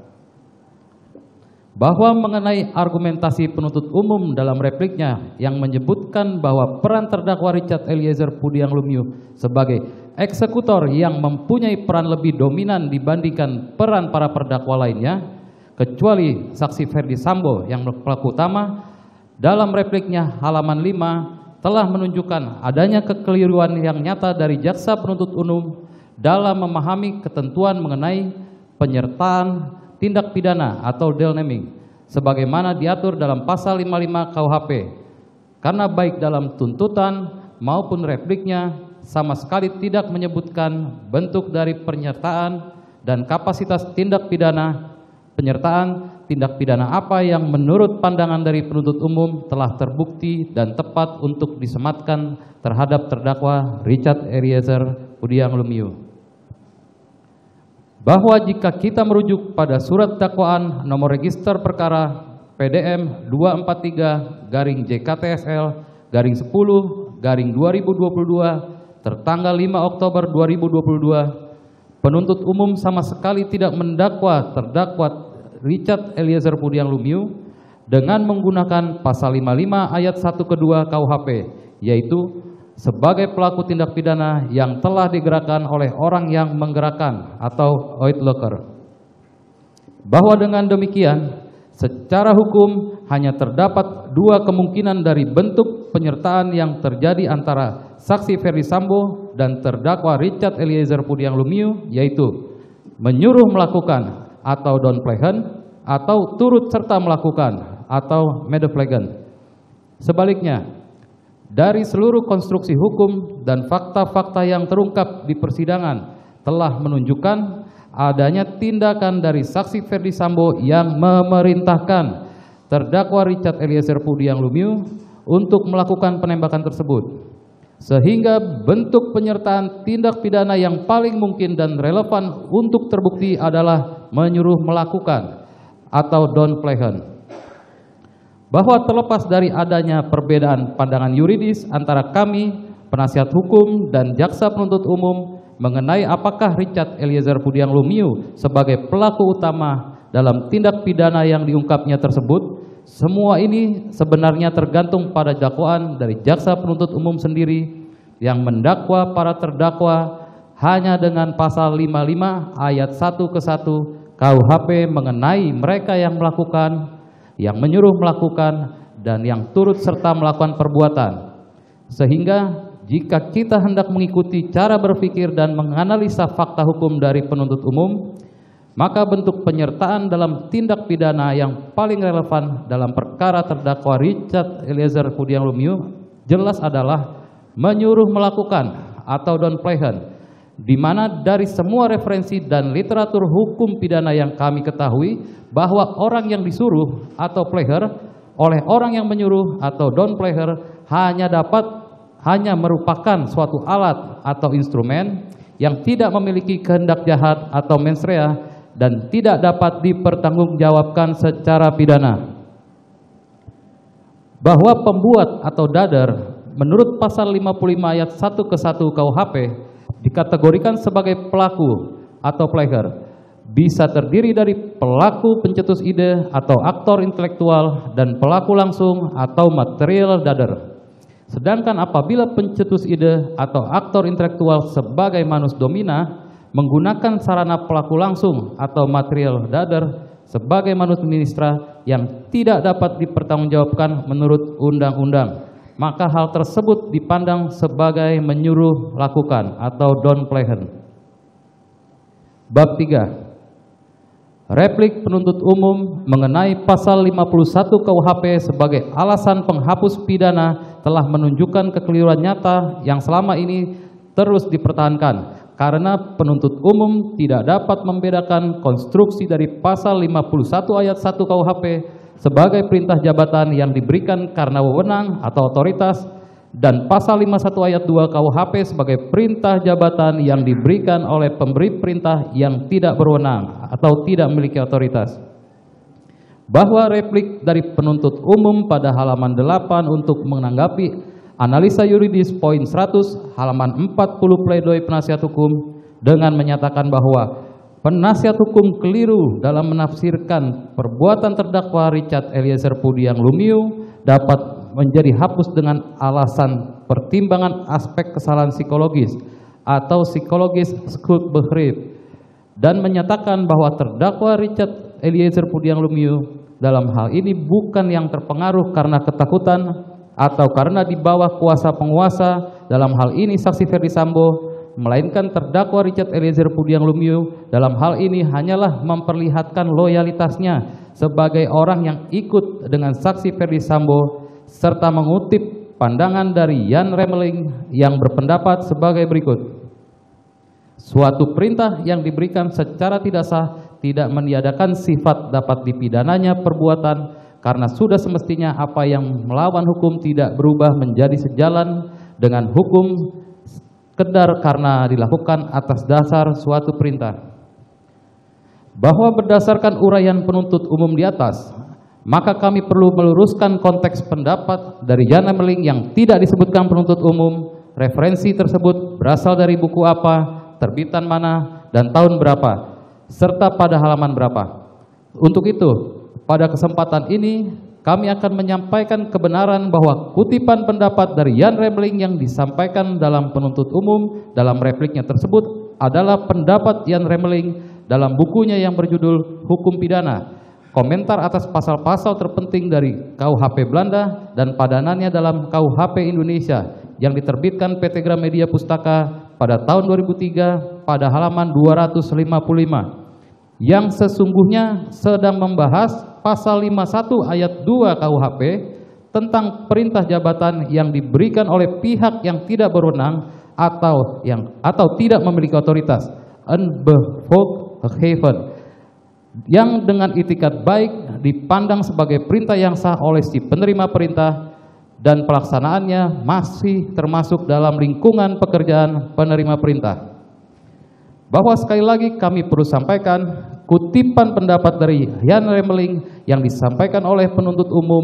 Bahwa mengenai argumentasi penuntut umum dalam repliknya yang menyebutkan bahwa peran terdakwa Richard Eliezer Pudiang Lumiu sebagai eksekutor yang mempunyai peran lebih dominan dibandingkan peran para terdakwa lainnya, kecuali saksi Ferdi Sambo yang pelaku utama, dalam repliknya halaman 5 telah menunjukkan adanya kekeliruan yang nyata dari jaksa penuntut umum dalam memahami ketentuan mengenai penyertaan tindak pidana atau deal naming sebagaimana diatur dalam pasal 55 KUHP, karena baik dalam tuntutan maupun repliknya sama sekali tidak menyebutkan bentuk dari penyertaan dan kapasitas tindak pidana, penyertaan tindak pidana apa yang menurut pandangan dari penuntut umum telah terbukti dan tepat untuk disematkan terhadap terdakwa Richard Eliezer Pudiang Lumiu. Bahwa jika kita merujuk pada surat dakwaan nomor register perkara PDM 243-JKTSL-10-2022 tertanggal 5 Oktober 2022, penuntut umum sama sekali tidak mendakwa terdakwa Richard Eliezer Pudiang Lumiu dengan menggunakan pasal 55 ayat 1 kedua KUHP, yaitu sebagai pelaku tindak pidana yang telah digerakkan oleh orang yang menggerakkan atau outlaw. Bahwa dengan demikian, secara hukum hanya terdapat dua kemungkinan dari bentuk penyertaan yang terjadi antara saksi Ferdi Sambo dan terdakwa Richard Eliezer Pudiang Lumiu, yaitu menyuruh melakukan atau downplayhan, atau turut serta melakukan atau medeplegan. Sebaliknya, dari seluruh konstruksi hukum dan fakta-fakta yang terungkap di persidangan telah menunjukkan adanya tindakan dari saksi Ferdi Sambo yang memerintahkan terdakwa Richard Eliezer Pudiang Lumiu untuk melakukan penembakan tersebut, sehingga bentuk penyertaan tindak pidana yang paling mungkin dan relevan untuk terbukti adalah menyuruh melakukan atau downplayhan. bahwa terlepas dari adanya perbedaan pandangan yuridis antara kami, penasihat hukum dan jaksa penuntut umum mengenai apakah Richard Eliezer Budiang Lumiu sebagai pelaku utama dalam tindak pidana yang diungkapnya tersebut, semua ini sebenarnya tergantung pada dakwaan dari jaksa penuntut umum sendiri yang mendakwa para terdakwa hanya dengan pasal 55 ayat 1 ke 1 KUHP mengenai mereka yang melakukan, yang menyuruh melakukan, dan yang turut serta melakukan perbuatan. Sehingga jika kita hendak mengikuti cara berpikir dan menganalisa fakta hukum dari penuntut umum, maka bentuk penyertaan dalam tindak pidana yang paling relevan dalam perkara terdakwa Richard Eliezer Budiang Lumiu jelas adalah menyuruh melakukan atau downplayhan, di mana dari semua referensi dan literatur hukum pidana yang kami ketahui bahwa orang yang disuruh atau player oleh orang yang menyuruh atau downplayer hanya merupakan suatu alat atau instrumen yang tidak memiliki kehendak jahat atau mens rea dan tidak dapat dipertanggungjawabkan secara pidana. Bahwa pembuat atau dader menurut pasal 55 ayat 1 ke 1 KUHP dikategorikan sebagai pelaku atau player bisa terdiri dari pelaku pencetus ide atau aktor intelektual dan pelaku langsung atau material dader. Sedangkan apabila pencetus ide atau aktor intelektual sebagai manus domina menggunakan sarana pelaku langsung atau material dader sebagai manus ministra yang tidak dapat dipertanggungjawabkan menurut undang-undang, maka hal tersebut dipandang sebagai menyuruh lakukan atau downplayhan. Bab 3. Replik penuntut umum mengenai pasal 51 KUHP sebagai alasan penghapus pidana telah menunjukkan kekeliruan nyata yang selama ini terus dipertahankan karena penuntut umum tidak dapat membedakan konstruksi dari pasal 51 ayat 1 KUHP sebagai perintah jabatan yang diberikan karena wewenang atau otoritas dan pasal 51 ayat 2 KUHP sebagai perintah jabatan yang diberikan oleh pemberi perintah yang tidak berwenang atau tidak memiliki otoritas. Bahwa replik dari penuntut umum pada halaman 8 untuk menanggapi analisa yuridis poin 100 halaman 40 pledoi penasihat hukum dengan menyatakan bahwa penasihat hukum keliru dalam menafsirkan perbuatan terdakwa Richard Eliezer Budiang Lumiu dapat menjadi hapus dengan alasan pertimbangan aspek kesalahan psikologis atau psikologis Schuldbegriff dan menyatakan bahwa terdakwa Richard Eliezer Budiang Lumiu dalam hal ini bukan yang terpengaruh karena ketakutan atau karena di bawah kuasa penguasa, dalam hal ini saksi Ferdi Sambo, melainkan terdakwa Richard Eliezer Budiang Lumiu dalam hal ini hanyalah memperlihatkan loyalitasnya sebagai orang yang ikut dengan saksi Ferdi Sambo serta mengutip pandangan dari Jan Remeling yang berpendapat sebagai berikut. Suatu perintah yang diberikan secara tidak sah tidak meniadakan sifat dapat dipidananya perbuatan karena sudah semestinya apa yang melawan hukum tidak berubah menjadi sejalan dengan hukum sekedar karena dilakukan atas dasar suatu perintah. Bahwa berdasarkan uraian penuntut umum di atas, maka kami perlu meluruskan konteks pendapat dari Jan Remeling yang tidak disebutkan penuntut umum, referensi tersebut berasal dari buku apa, terbitan mana, dan tahun berapa, serta pada halaman berapa. Untuk itu, pada kesempatan ini, kami akan menyampaikan kebenaran bahwa kutipan pendapat dari Jan Remeling yang disampaikan dalam penuntut umum dalam repliknya tersebut adalah pendapat Jan Remeling dalam bukunya yang berjudul Hukum Pidana, komentar atas pasal-pasal terpenting dari KUHP Belanda dan padanannya dalam KUHP Indonesia yang diterbitkan PT Gramedia Pustaka pada tahun 2003 pada halaman 255 yang sesungguhnya sedang membahas pasal 51 ayat 2 KUHP tentang perintah jabatan yang diberikan oleh pihak yang tidak berwenang atau tidak memiliki otoritas unbevoegd yang dengan itikat baik dipandang sebagai perintah yang sah oleh si penerima perintah dan pelaksanaannya masih termasuk dalam lingkungan pekerjaan penerima perintah. Bahwa sekali lagi kami perlu sampaikan kutipan pendapat dari Jan Remeling yang disampaikan oleh penuntut umum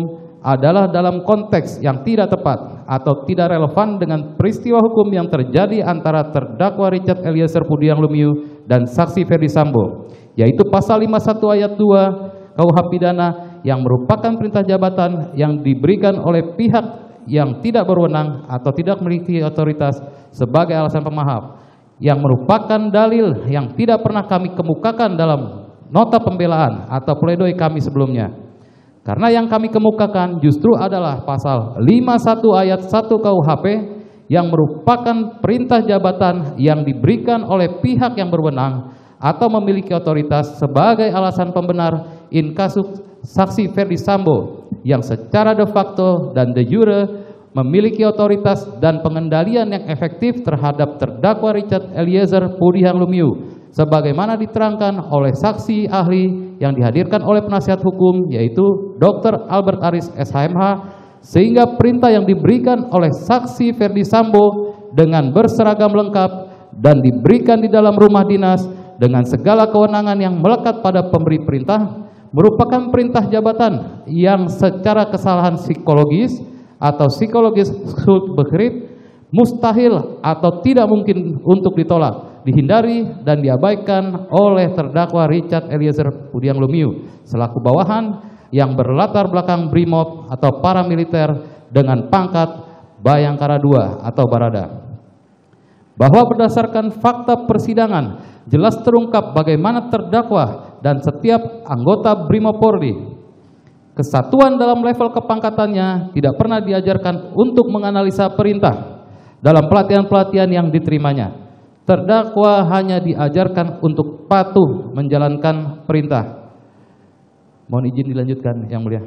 adalah dalam konteks yang tidak tepat atau tidak relevan dengan peristiwa hukum yang terjadi antara terdakwa Richard Eliezer Pudiang Lumiu dan saksi Ferdi Sambo, yaitu pasal 51 ayat 2 KUH pidana yang merupakan perintah jabatan yang diberikan oleh pihak yang tidak berwenang atau tidak memiliki otoritas sebagai alasan pemaaf, yang merupakan dalil yang tidak pernah kami kemukakan dalam nota pembelaan atau pledoi kami sebelumnya. Karena yang kami kemukakan justru adalah pasal 51 ayat 1 KUHP yang merupakan perintah jabatan yang diberikan oleh pihak yang berwenang atau memiliki otoritas sebagai alasan pembenar in kasus saksi Ferdi Sambo yang secara de facto dan de jure memiliki otoritas dan pengendalian yang efektif terhadap terdakwa Richard Eliezer Pudiang Lumiu sebagaimana diterangkan oleh saksi ahli yang dihadirkan oleh penasihat hukum yaitu Dr. Albert Aris SHMH, sehingga perintah yang diberikan oleh saksi Ferdi Sambo dengan berseragam lengkap dan diberikan di dalam rumah dinas dengan segala kewenangan yang melekat pada pemberi perintah merupakan perintah jabatan yang secara kesalahan psikologis atau psikologis begrip mustahil atau tidak mungkin untuk ditolak, dihindari dan diabaikan oleh terdakwa Richard Eliezer Pudiang Lumiu selaku bawahan yang berlatar belakang BRIMOB atau paramiliter dengan pangkat Bayangkara II atau Barada. Bahwa berdasarkan fakta persidangan jelas terungkap bagaimana terdakwa dan setiap anggota BRIMOB Polri kesatuan dalam level kepangkatannya tidak pernah diajarkan untuk menganalisa perintah dalam pelatihan-pelatihan yang diterimanya. Terdakwa hanya diajarkan untuk patuh menjalankan perintah. Mohon izin dilanjutkan, Yang Mulia.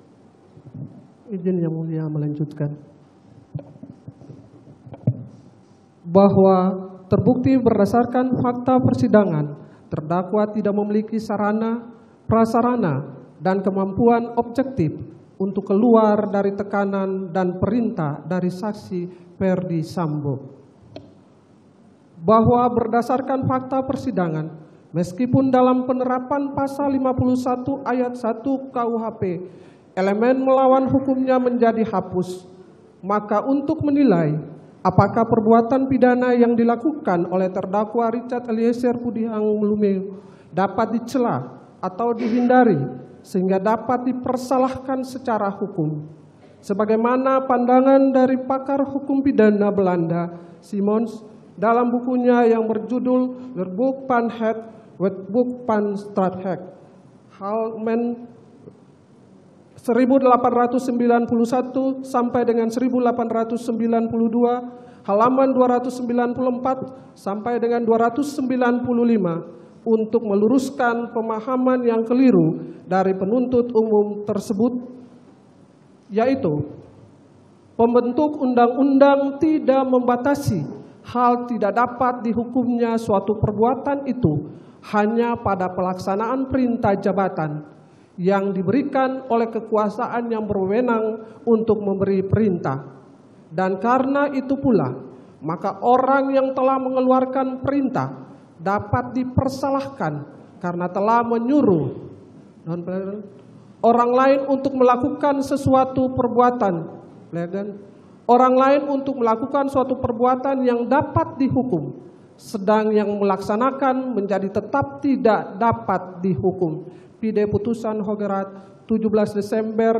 Izin Yang Mulia melanjutkan. Bahwa terbukti berdasarkan fakta persidangan, terdakwa tidak memiliki sarana, prasarana, dan kemampuan objektif untuk keluar dari tekanan dan perintah dari saksi Ferdi Sambo. Bahwa berdasarkan fakta persidangan, meskipun dalam penerapan pasal 51 ayat 1 KUHP, elemen melawan hukumnya menjadi hapus, maka untuk menilai apakah perbuatan pidana yang dilakukan oleh terdakwa Richard Eliezer Pudiang Lumiu dapat dicela atau dihindari sehingga dapat dipersalahkan secara hukum. Sebagaimana pandangan dari pakar hukum pidana Belanda, Simons, dalam bukunya yang berjudul Leerboek van het Wetboek van Strafrecht, halaman 1891 sampai dengan 1892, halaman 294 sampai dengan 295 untuk meluruskan pemahaman yang keliru dari penuntut umum tersebut, yaitu pembentuk undang-undang tidak membatasi hal tidak dapat dihukumnya suatu perbuatan itu hanya pada pelaksanaan perintah jabatan yang diberikan oleh kekuasaan yang berwenang untuk memberi perintah. Dan karena itu pula, maka orang yang telah mengeluarkan perintah dapat dipersalahkan karena telah menyuruh orang lain untuk melakukan sesuatu perbuatan, orang lain untuk melakukan suatu perbuatan yang dapat dihukum, sedang yang melaksanakan menjadi tetap tidak dapat dihukum. Pide Putusan Hogerat 17 Desember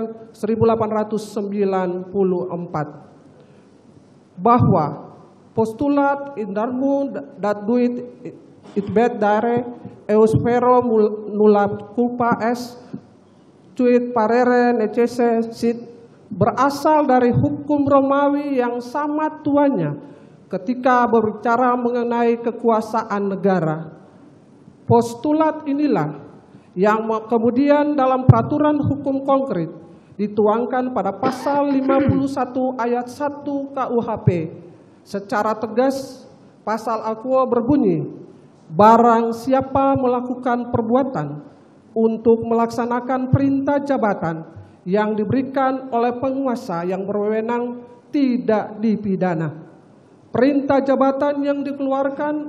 1894. Bahwa postulat indarmu dat duit itbet dare euspero nula culpa es cuit parere necese sit berasal dari hukum Romawi yang sama tuanya ketika berbicara mengenai kekuasaan negara. Postulat inilah yang kemudian dalam peraturan hukum konkret dituangkan pada pasal 51 ayat 1 KUHP. Secara tegas pasal aqua berbunyi, barang siapa melakukan perbuatan untuk melaksanakan perintah jabatan yang diberikan oleh penguasa yang berwenang tidak dipidana. Perintah jabatan yang dikeluarkan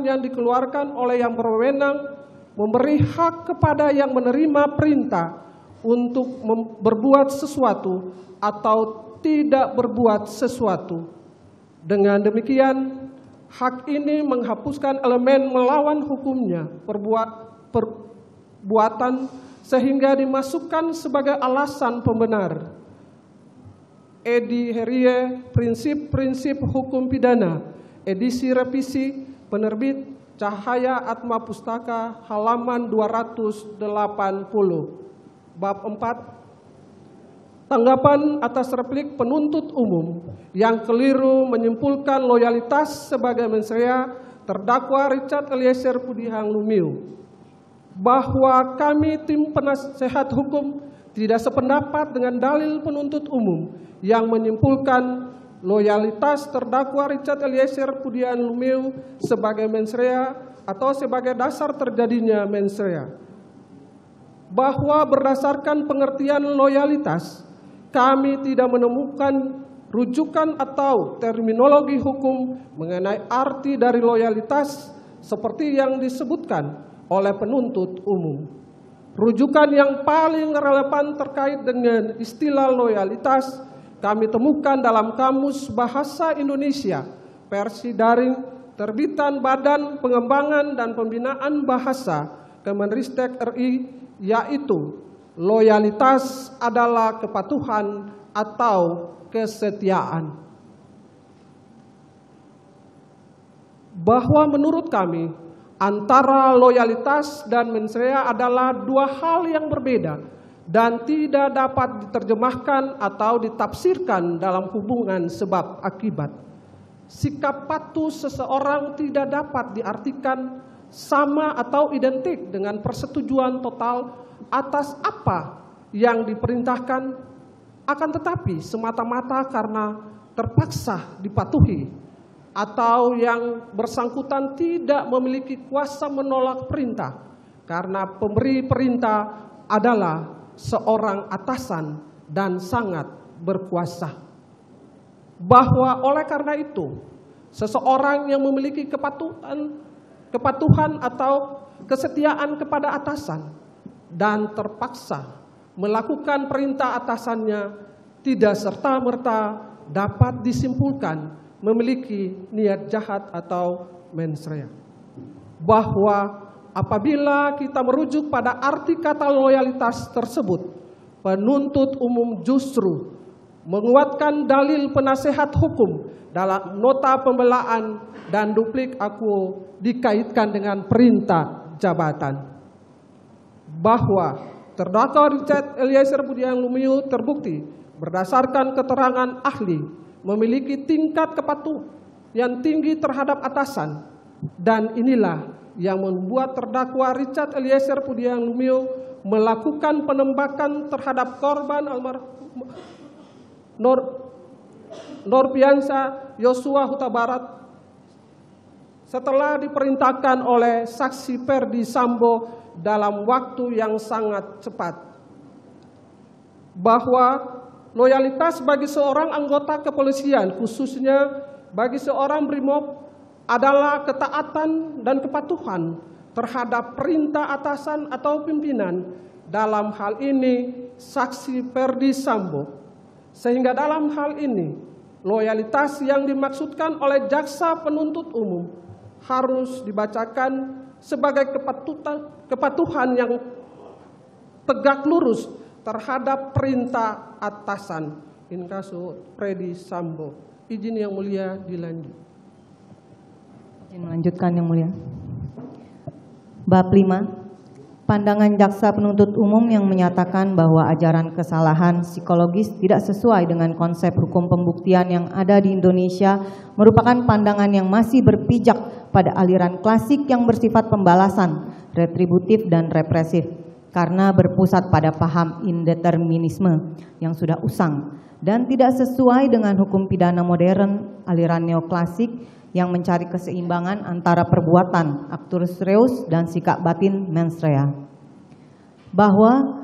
oleh yang berwenang memberi hak kepada yang menerima perintah untuk berbuat sesuatu atau tidak berbuat sesuatu. Dengan demikian, hak ini menghapuskan elemen melawan hukumnya perbuatan sehingga dimasukkan sebagai alasan pembenar. Edi Herie, Prinsip-Prinsip Hukum Pidana, edisi revisi, penerbit Cahaya Atma Pustaka, halaman 280. Bab 4. Tanggapan atas replik penuntut umum yang keliru menyimpulkan loyalitas sebagai mensrea terdakwa Richard Eliezer Pudihang Lumiu, bahwa kami tim penasehat hukum tidak sependapat dengan dalil penuntut umum yang menyimpulkan loyalitas terdakwa Richard Eliezer Pudihang Lumiu sebagai mensrea atau sebagai dasar terjadinya mensrea. Bahwa berdasarkan pengertian loyalitas, kami tidak menemukan rujukan atau terminologi hukum mengenai arti dari loyalitas seperti yang disebutkan oleh penuntut umum. Rujukan yang paling relevan terkait dengan istilah loyalitas kami temukan dalam Kamus Bahasa Indonesia versi daring terbitan Badan Pengembangan dan Pembinaan Bahasa Kemenristek RI, yaitu loyalitas adalah kepatuhan atau kesetiaan. Bahwa menurut kami antara loyalitas dan mensrea adalah dua hal yang berbeda dan tidak dapat diterjemahkan atau ditafsirkan dalam hubungan sebab akibat. Sikap patuh seseorang tidak dapat diartikan sama atau identik dengan persetujuan total atas apa yang diperintahkan, akan tetapi semata-mata karena terpaksa dipatuhi atau yang bersangkutan tidak memiliki kuasa menolak perintah karena pemberi perintah adalah seorang atasan dan sangat berkuasa. Bahwa oleh karena itu seseorang yang memiliki kepatuhan atau kesetiaan kepada atasan dan terpaksa melakukan perintah atasannya tidak serta-merta dapat disimpulkan memiliki niat jahat atau mensrea. Bahwa apabila kita merujuk pada arti kata loyalitas tersebut, penuntut umum justru menguatkan dalil penasehat hukum dalam nota pembelaan dan duplik akuo dikaitkan dengan perintah jabatan. Bahwa terdakwa Richard Eliezer Pudihang Lumiu terbukti berdasarkan keterangan ahli memiliki tingkat kepatuhan yang tinggi terhadap atasan, dan inilah yang membuat terdakwa Richard Eliezer Pudihang Lumiu melakukan penembakan terhadap korban almarhum Nurpiansyah Yosua Huta Barat setelah diperintahkan oleh saksi Ferdi Sambo dalam waktu yang sangat cepat. Bahwa loyalitas bagi seorang anggota kepolisian, khususnya bagi seorang brimob, adalah ketaatan dan kepatuhan terhadap perintah atasan atau pimpinan, dalam hal ini saksi Ferdi Sambo. Sehingga dalam hal ini, loyalitas yang dimaksudkan oleh jaksa penuntut umum harus dibacakan sebagai kepatuhan yang tegak lurus terhadap perintah atasan. Inkasu Ferdi Sambo. Izin yang mulia dilanjut. Izin melanjutkan yang mulia. Bab 5. Pandangan jaksa penuntut umum yang menyatakan bahwa ajaran kesalahan psikologis tidak sesuai dengan konsep hukum pembuktian yang ada di Indonesia merupakan pandangan yang masih berpijak pada aliran klasik yang bersifat pembalasan, retributif dan represif, karena berpusat pada paham indeterminisme yang sudah usang dan tidak sesuai dengan hukum pidana modern aliran neoklasik yang mencari keseimbangan antara perbuatan actus reus dan sikap batin mens rea. Bahwa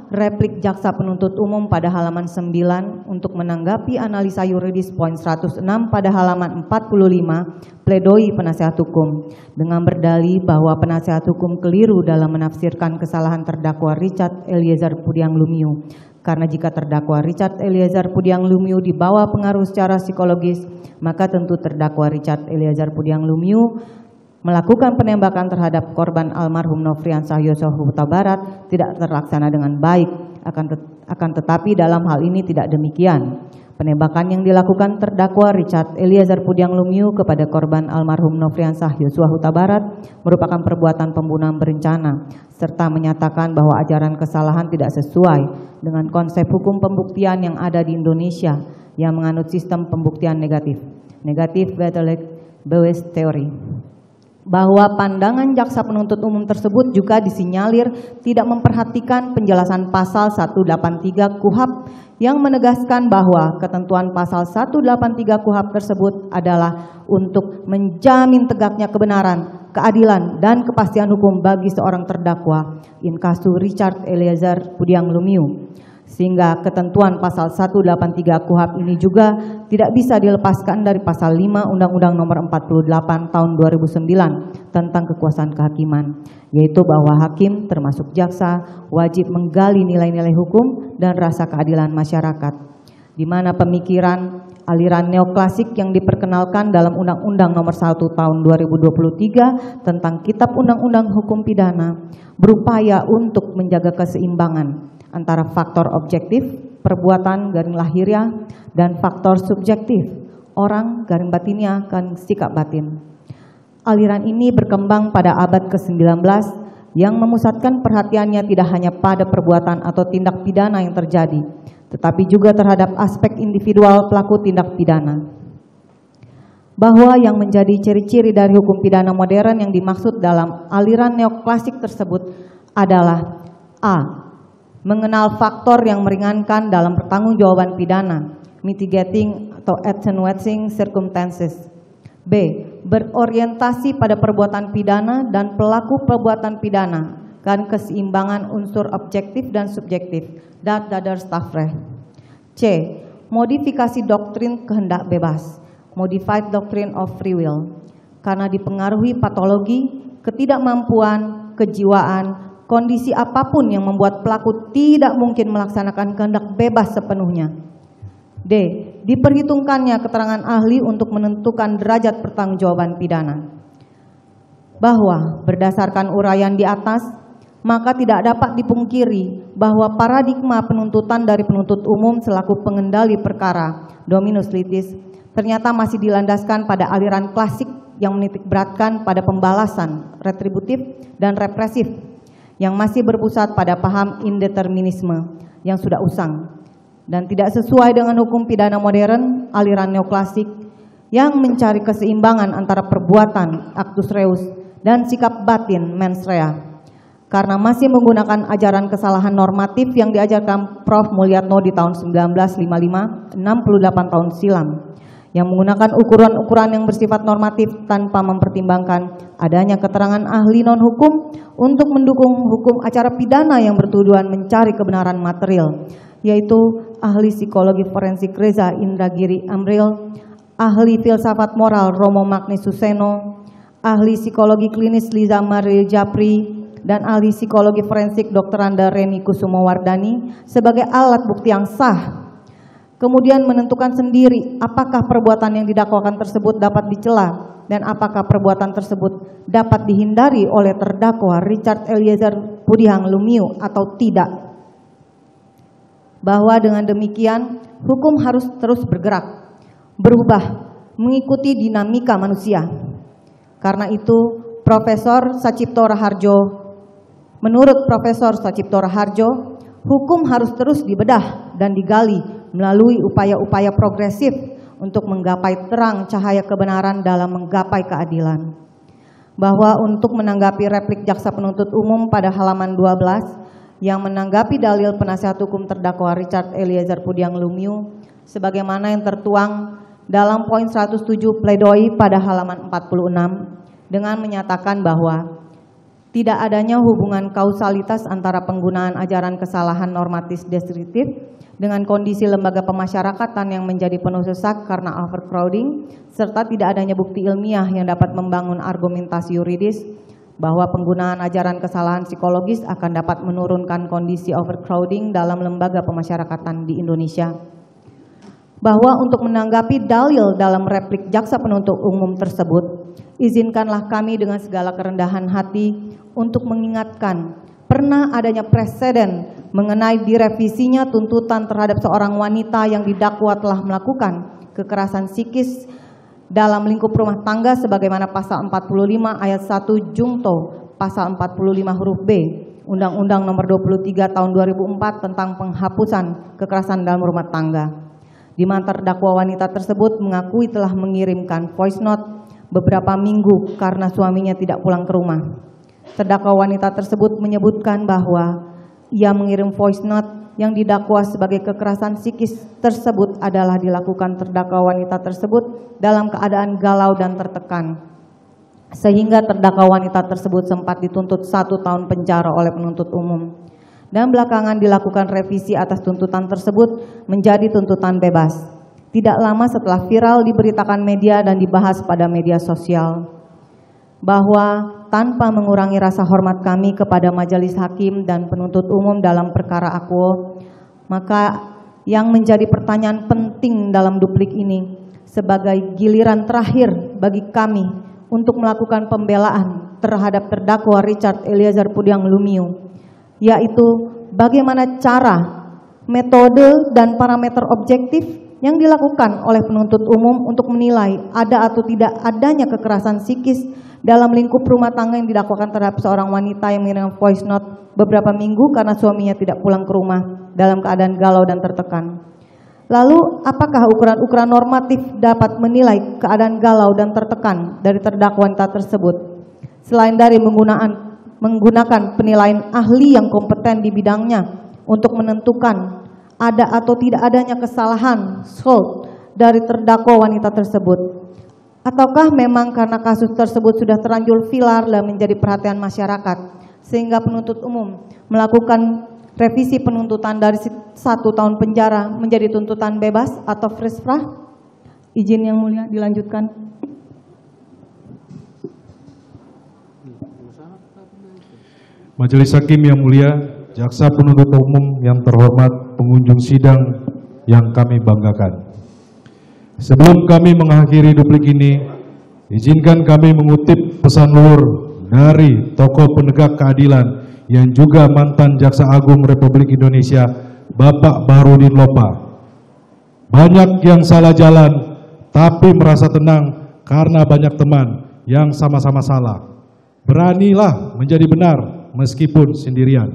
replik jaksa penuntut umum pada halaman 9 untuk menanggapi analisa yuridis poin 106 pada halaman 45 pledoi penasihat hukum dengan berdalih bahwa penasihat hukum keliru dalam menafsirkan kesalahan terdakwa Richard Eliezer Pudiang Lumiu. Karena jika terdakwa Richard Eliezer Pudiang Lumiu dibawa pengaruh secara psikologis, maka tentu terdakwa Richard Eliezer Pudiang Lumiu melakukan penembakan terhadap korban almarhum Nofriansah Yosua Huta Barat tidak terlaksana dengan baik. Akan tetapi dalam hal ini tidak demikian. Penembakan yang dilakukan terdakwa Richard Eliezer Pudiang Lumiu kepada korban almarhum Nofriansah Yosua Huta Barat merupakan perbuatan pembunuhan berencana, serta menyatakan bahwa ajaran kesalahan tidak sesuai dengan konsep hukum pembuktian yang ada di Indonesia yang menganut sistem pembuktian negatif, negatif Based Theory. Bahwa pandangan jaksa penuntut umum tersebut juga disinyalir tidak memperhatikan penjelasan pasal 183 KUHP yang menegaskan bahwa ketentuan pasal 183 KUHP tersebut adalah untuk menjamin tegaknya kebenaran, keadilan, dan kepastian hukum bagi seorang terdakwa in kasus Richard Eliezer Pudiang Lumiu. Sehingga ketentuan pasal 183 KUHP ini juga tidak bisa dilepaskan dari pasal 5 Undang-Undang Nomor 48 Tahun 2009 tentang kekuasaan kehakiman, yaitu bahwa hakim termasuk jaksa wajib menggali nilai-nilai hukum dan rasa keadilan masyarakat, di mana pemikiran aliran neoklasik yang diperkenalkan dalam Undang-Undang Nomor 1 Tahun 2023 tentang Kitab Undang-Undang Hukum Pidana berupaya untuk menjaga keseimbangan antara faktor objektif, perbuatan garing lahiriah, dan faktor subjektif, orang garing batinnya kan sikap batin. Aliran ini berkembang pada abad ke-19 yang memusatkan perhatiannya tidak hanya pada perbuatan atau tindak pidana yang terjadi, tetapi juga terhadap aspek individual pelaku tindak pidana. Bahwa yang menjadi ciri-ciri dari hukum pidana modern yang dimaksud dalam aliran neoklasik tersebut adalah a. Mengenal faktor yang meringankan dalam pertanggungjawaban pidana, mitigating atau attenuating circumstances. B. Berorientasi pada perbuatan pidana dan pelaku perbuatan pidana dan keseimbangan unsur objektif dan subjektif. Dat dadar stafreh. C. Modifikasi doktrin kehendak bebas, modified doctrine of free will, karena dipengaruhi patologi, ketidakmampuan, kejiwaan, kondisi apapun yang membuat pelaku tidak mungkin melaksanakan kehendak bebas sepenuhnya. D. Diperhitungkannya keterangan ahli untuk menentukan derajat pertanggungjawaban pidana. Bahwa berdasarkan uraian di atas, maka tidak dapat dipungkiri bahwa paradigma penuntutan dari penuntut umum selaku pengendali perkara, dominus litis, ternyata masih dilandaskan pada aliran klasik yang menitikberatkan pada pembalasan, retributif, dan represif, yang masih berpusat pada paham indeterminisme yang sudah usang dan tidak sesuai dengan hukum pidana modern aliran neoklasik yang mencari keseimbangan antara perbuatan actus reus dan sikap batin mens rea, karena masih menggunakan ajaran kesalahan normatif yang diajarkan Prof. Mulyatno di tahun 1955, 68 tahun silam, yang menggunakan ukuran-ukuran yang bersifat normatif tanpa mempertimbangkan adanya keterangan ahli non-hukum untuk mendukung hukum acara pidana yang bertujuan mencari kebenaran material, yaitu ahli psikologi forensik Reza Indragiri Amril, ahli filsafat moral Romo Magni Suseno, ahli psikologi klinis Liza Maril Japri, dan ahli psikologi forensik Dr. Anda Reni Kusumowardani sebagai alat bukti yang sah. Kemudian menentukan sendiri apakah perbuatan yang didakwakan tersebut dapat dicela dan apakah perbuatan tersebut dapat dihindari oleh terdakwa Richard Eliezer Pudiang Lumiu atau tidak. Bahwa dengan demikian hukum harus terus bergerak, berubah, mengikuti dinamika manusia. Karena itu menurut Profesor Sacipto Raharjo, hukum harus terus dibedah dan digali melalui upaya-upaya progresif untuk menggapai terang cahaya kebenaran dalam menggapai keadilan. Bahwa untuk menanggapi replik jaksa penuntut umum pada halaman 12 yang menanggapi dalil penasihat hukum terdakwa Richard Eliezer Pudiang Lumiu sebagaimana yang tertuang dalam poin 107 pledoi pada halaman 46 dengan menyatakan bahwa tidak adanya hubungan kausalitas antara penggunaan ajaran kesalahan normatif deskriptif dengan kondisi lembaga pemasyarakatan yang menjadi penuh sesak karena overcrowding, serta tidak adanya bukti ilmiah yang dapat membangun argumentasi yuridis bahwa penggunaan ajaran kesalahan psikologis akan dapat menurunkan kondisi overcrowding dalam lembaga pemasyarakatan di Indonesia. Bahwa untuk menanggapi dalil dalam replik jaksa penuntut umum tersebut, izinkanlah kami dengan segala kerendahan hati untuk mengingatkan pernah adanya preseden mengenai direvisinya tuntutan terhadap seorang wanita yang didakwa telah melakukan kekerasan psikis dalam lingkup rumah tangga sebagaimana pasal 45 ayat 1 Jungto, pasal 45 huruf B, Undang-Undang Nomor 23 Tahun 2004 tentang penghapusan kekerasan dalam rumah tangga. Di mana terdakwa wanita tersebut mengakui telah mengirimkan voice note beberapa minggu karena suaminya tidak pulang ke rumah. Terdakwa wanita tersebut menyebutkan bahwa ia mengirim voice note yang didakwa sebagai kekerasan psikis tersebut adalah dilakukan terdakwa wanita tersebut dalam keadaan galau dan tertekan, sehingga terdakwa wanita tersebut sempat dituntut 1 tahun penjara oleh penuntut umum. Dan belakangan dilakukan revisi atas tuntutan tersebut menjadi tuntutan bebas. Tidak lama setelah viral diberitakan media dan dibahas pada media sosial, bahwa tanpa mengurangi rasa hormat kami kepada majelis hakim dan penuntut umum dalam perkara Akuo, maka yang menjadi pertanyaan penting dalam duplik ini sebagai giliran terakhir bagi kami untuk melakukan pembelaan terhadap terdakwa Richard Eliezer Pudiang Lumiu, yaitu bagaimana cara, metode, dan parameter objektif yang dilakukan oleh penuntut umum untuk menilai ada atau tidak adanya kekerasan psikis dalam lingkup rumah tangga yang didakwakan terhadap seorang wanita yang mengirim voice note beberapa minggu karena suaminya tidak pulang ke rumah dalam keadaan galau dan tertekan. Lalu, apakah ukuran-ukuran normatif dapat menilai keadaan galau dan tertekan dari terdakwa wanita tersebut? Selain dari menggunakan penilaian ahli yang kompeten di bidangnya untuk menentukan ada atau tidak adanya kesalahan dari terdakwa wanita tersebut. Ataukah memang karena kasus tersebut sudah terlanjur viral dan menjadi perhatian masyarakat, sehingga penuntut umum melakukan revisi penuntutan dari 1 tahun penjara menjadi tuntutan bebas atau frisprah? Izin yang mulia dilanjutkan. Majelis Hakim yang mulia, jaksa penuntut umum yang terhormat, pengunjung sidang yang kami banggakan. Sebelum kami mengakhiri duplik ini, izinkan kami mengutip pesan luhur dari tokoh penegak keadilan yang juga mantan Jaksa Agung Republik Indonesia, Bapak Baharudin Lopa. Banyak yang salah jalan, tapi merasa tenang karena banyak teman yang sama-sama salah. Beranilah menjadi benar meskipun sendirian.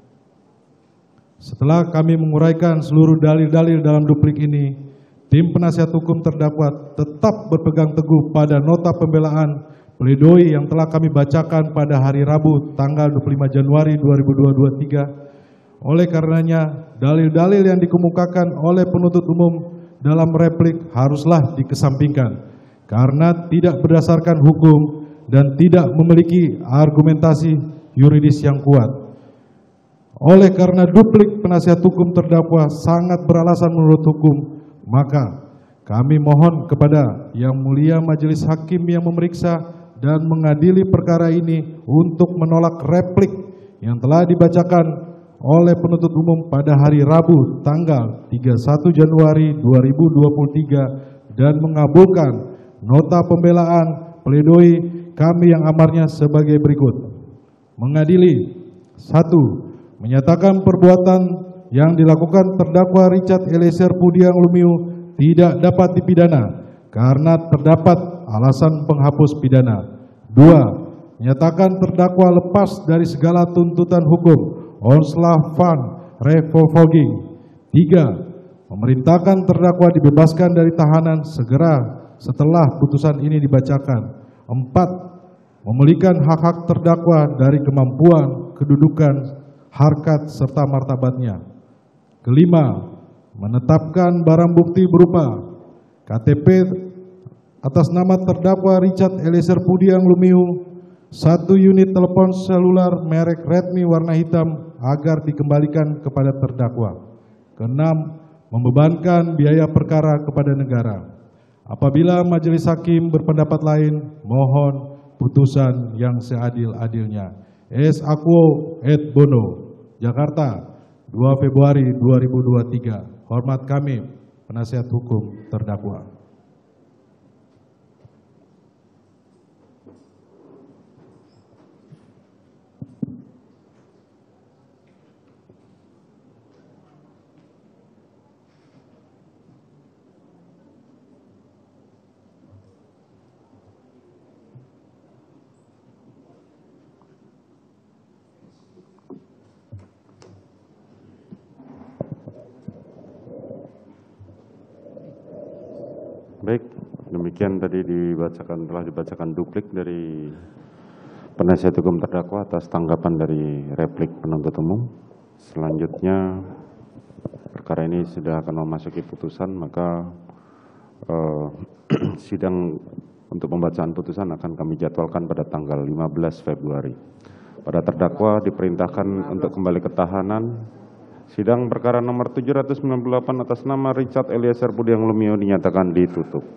Setelah kami menguraikan seluruh dalil-dalil dalam duplik ini, tim penasihat hukum terdakwa tetap berpegang teguh pada nota pembelaan pledoi yang telah kami bacakan pada hari Rabu tanggal 25 Januari 2023. Oleh karenanya, dalil-dalil yang dikemukakan oleh penuntut umum dalam replik haruslah dikesampingkan karena tidak berdasarkan hukum dan tidak memiliki argumentasi yuridis yang kuat. Oleh karena duplik penasihat hukum terdakwa sangat beralasan menurut hukum, maka kami mohon kepada Yang Mulia Majelis Hakim yang memeriksa dan mengadili perkara ini untuk menolak replik yang telah dibacakan oleh penuntut umum pada hari Rabu tanggal 31 Januari 2023 dan mengabulkan nota pembelaan pledoi kami yang amarnya sebagai berikut. Mengadili: 1. Menyatakan perbuatan yang dilakukan terdakwa Richard Eliezer Pudiang Lumiu tidak dapat dipidana karena terdapat alasan penghapus pidana. 2. Menyatakan terdakwa lepas dari segala tuntutan hukum onslah van revolving. 3. Memerintahkan terdakwa dibebaskan dari tahanan segera setelah putusan ini dibacakan. 4. Memulihkan hak-hak terdakwa dari kemampuan, kedudukan, harkat, serta martabatnya. Kelima, menetapkan barang bukti berupa KTP atas nama terdakwa Richard Eliezer Pudiang Lumiu, 1 unit telepon seluler merek Redmi warna hitam agar dikembalikan kepada terdakwa. Keenam, membebankan biaya perkara kepada negara. Apabila majelis hakim berpendapat lain, mohon putusan yang seadil-adilnya. Es Aquo et Bono, Jakarta, 2 Februari 2023. Hormat kami, penasihat hukum terdakwa. Baik, demikian tadi telah dibacakan duplik dari penasihat hukum terdakwa atas tanggapan dari replik penuntut umum. Selanjutnya perkara ini sudah akan memasuki putusan, maka sidang untuk pembacaan putusan akan kami jadwalkan pada tanggal 15 Februari. Pada terdakwa diperintahkan untuk kembali ke tahanan. Sidang perkara nomor 798 atas nama Richard Eliezer Budiang Lumiu dinyatakan ditutup.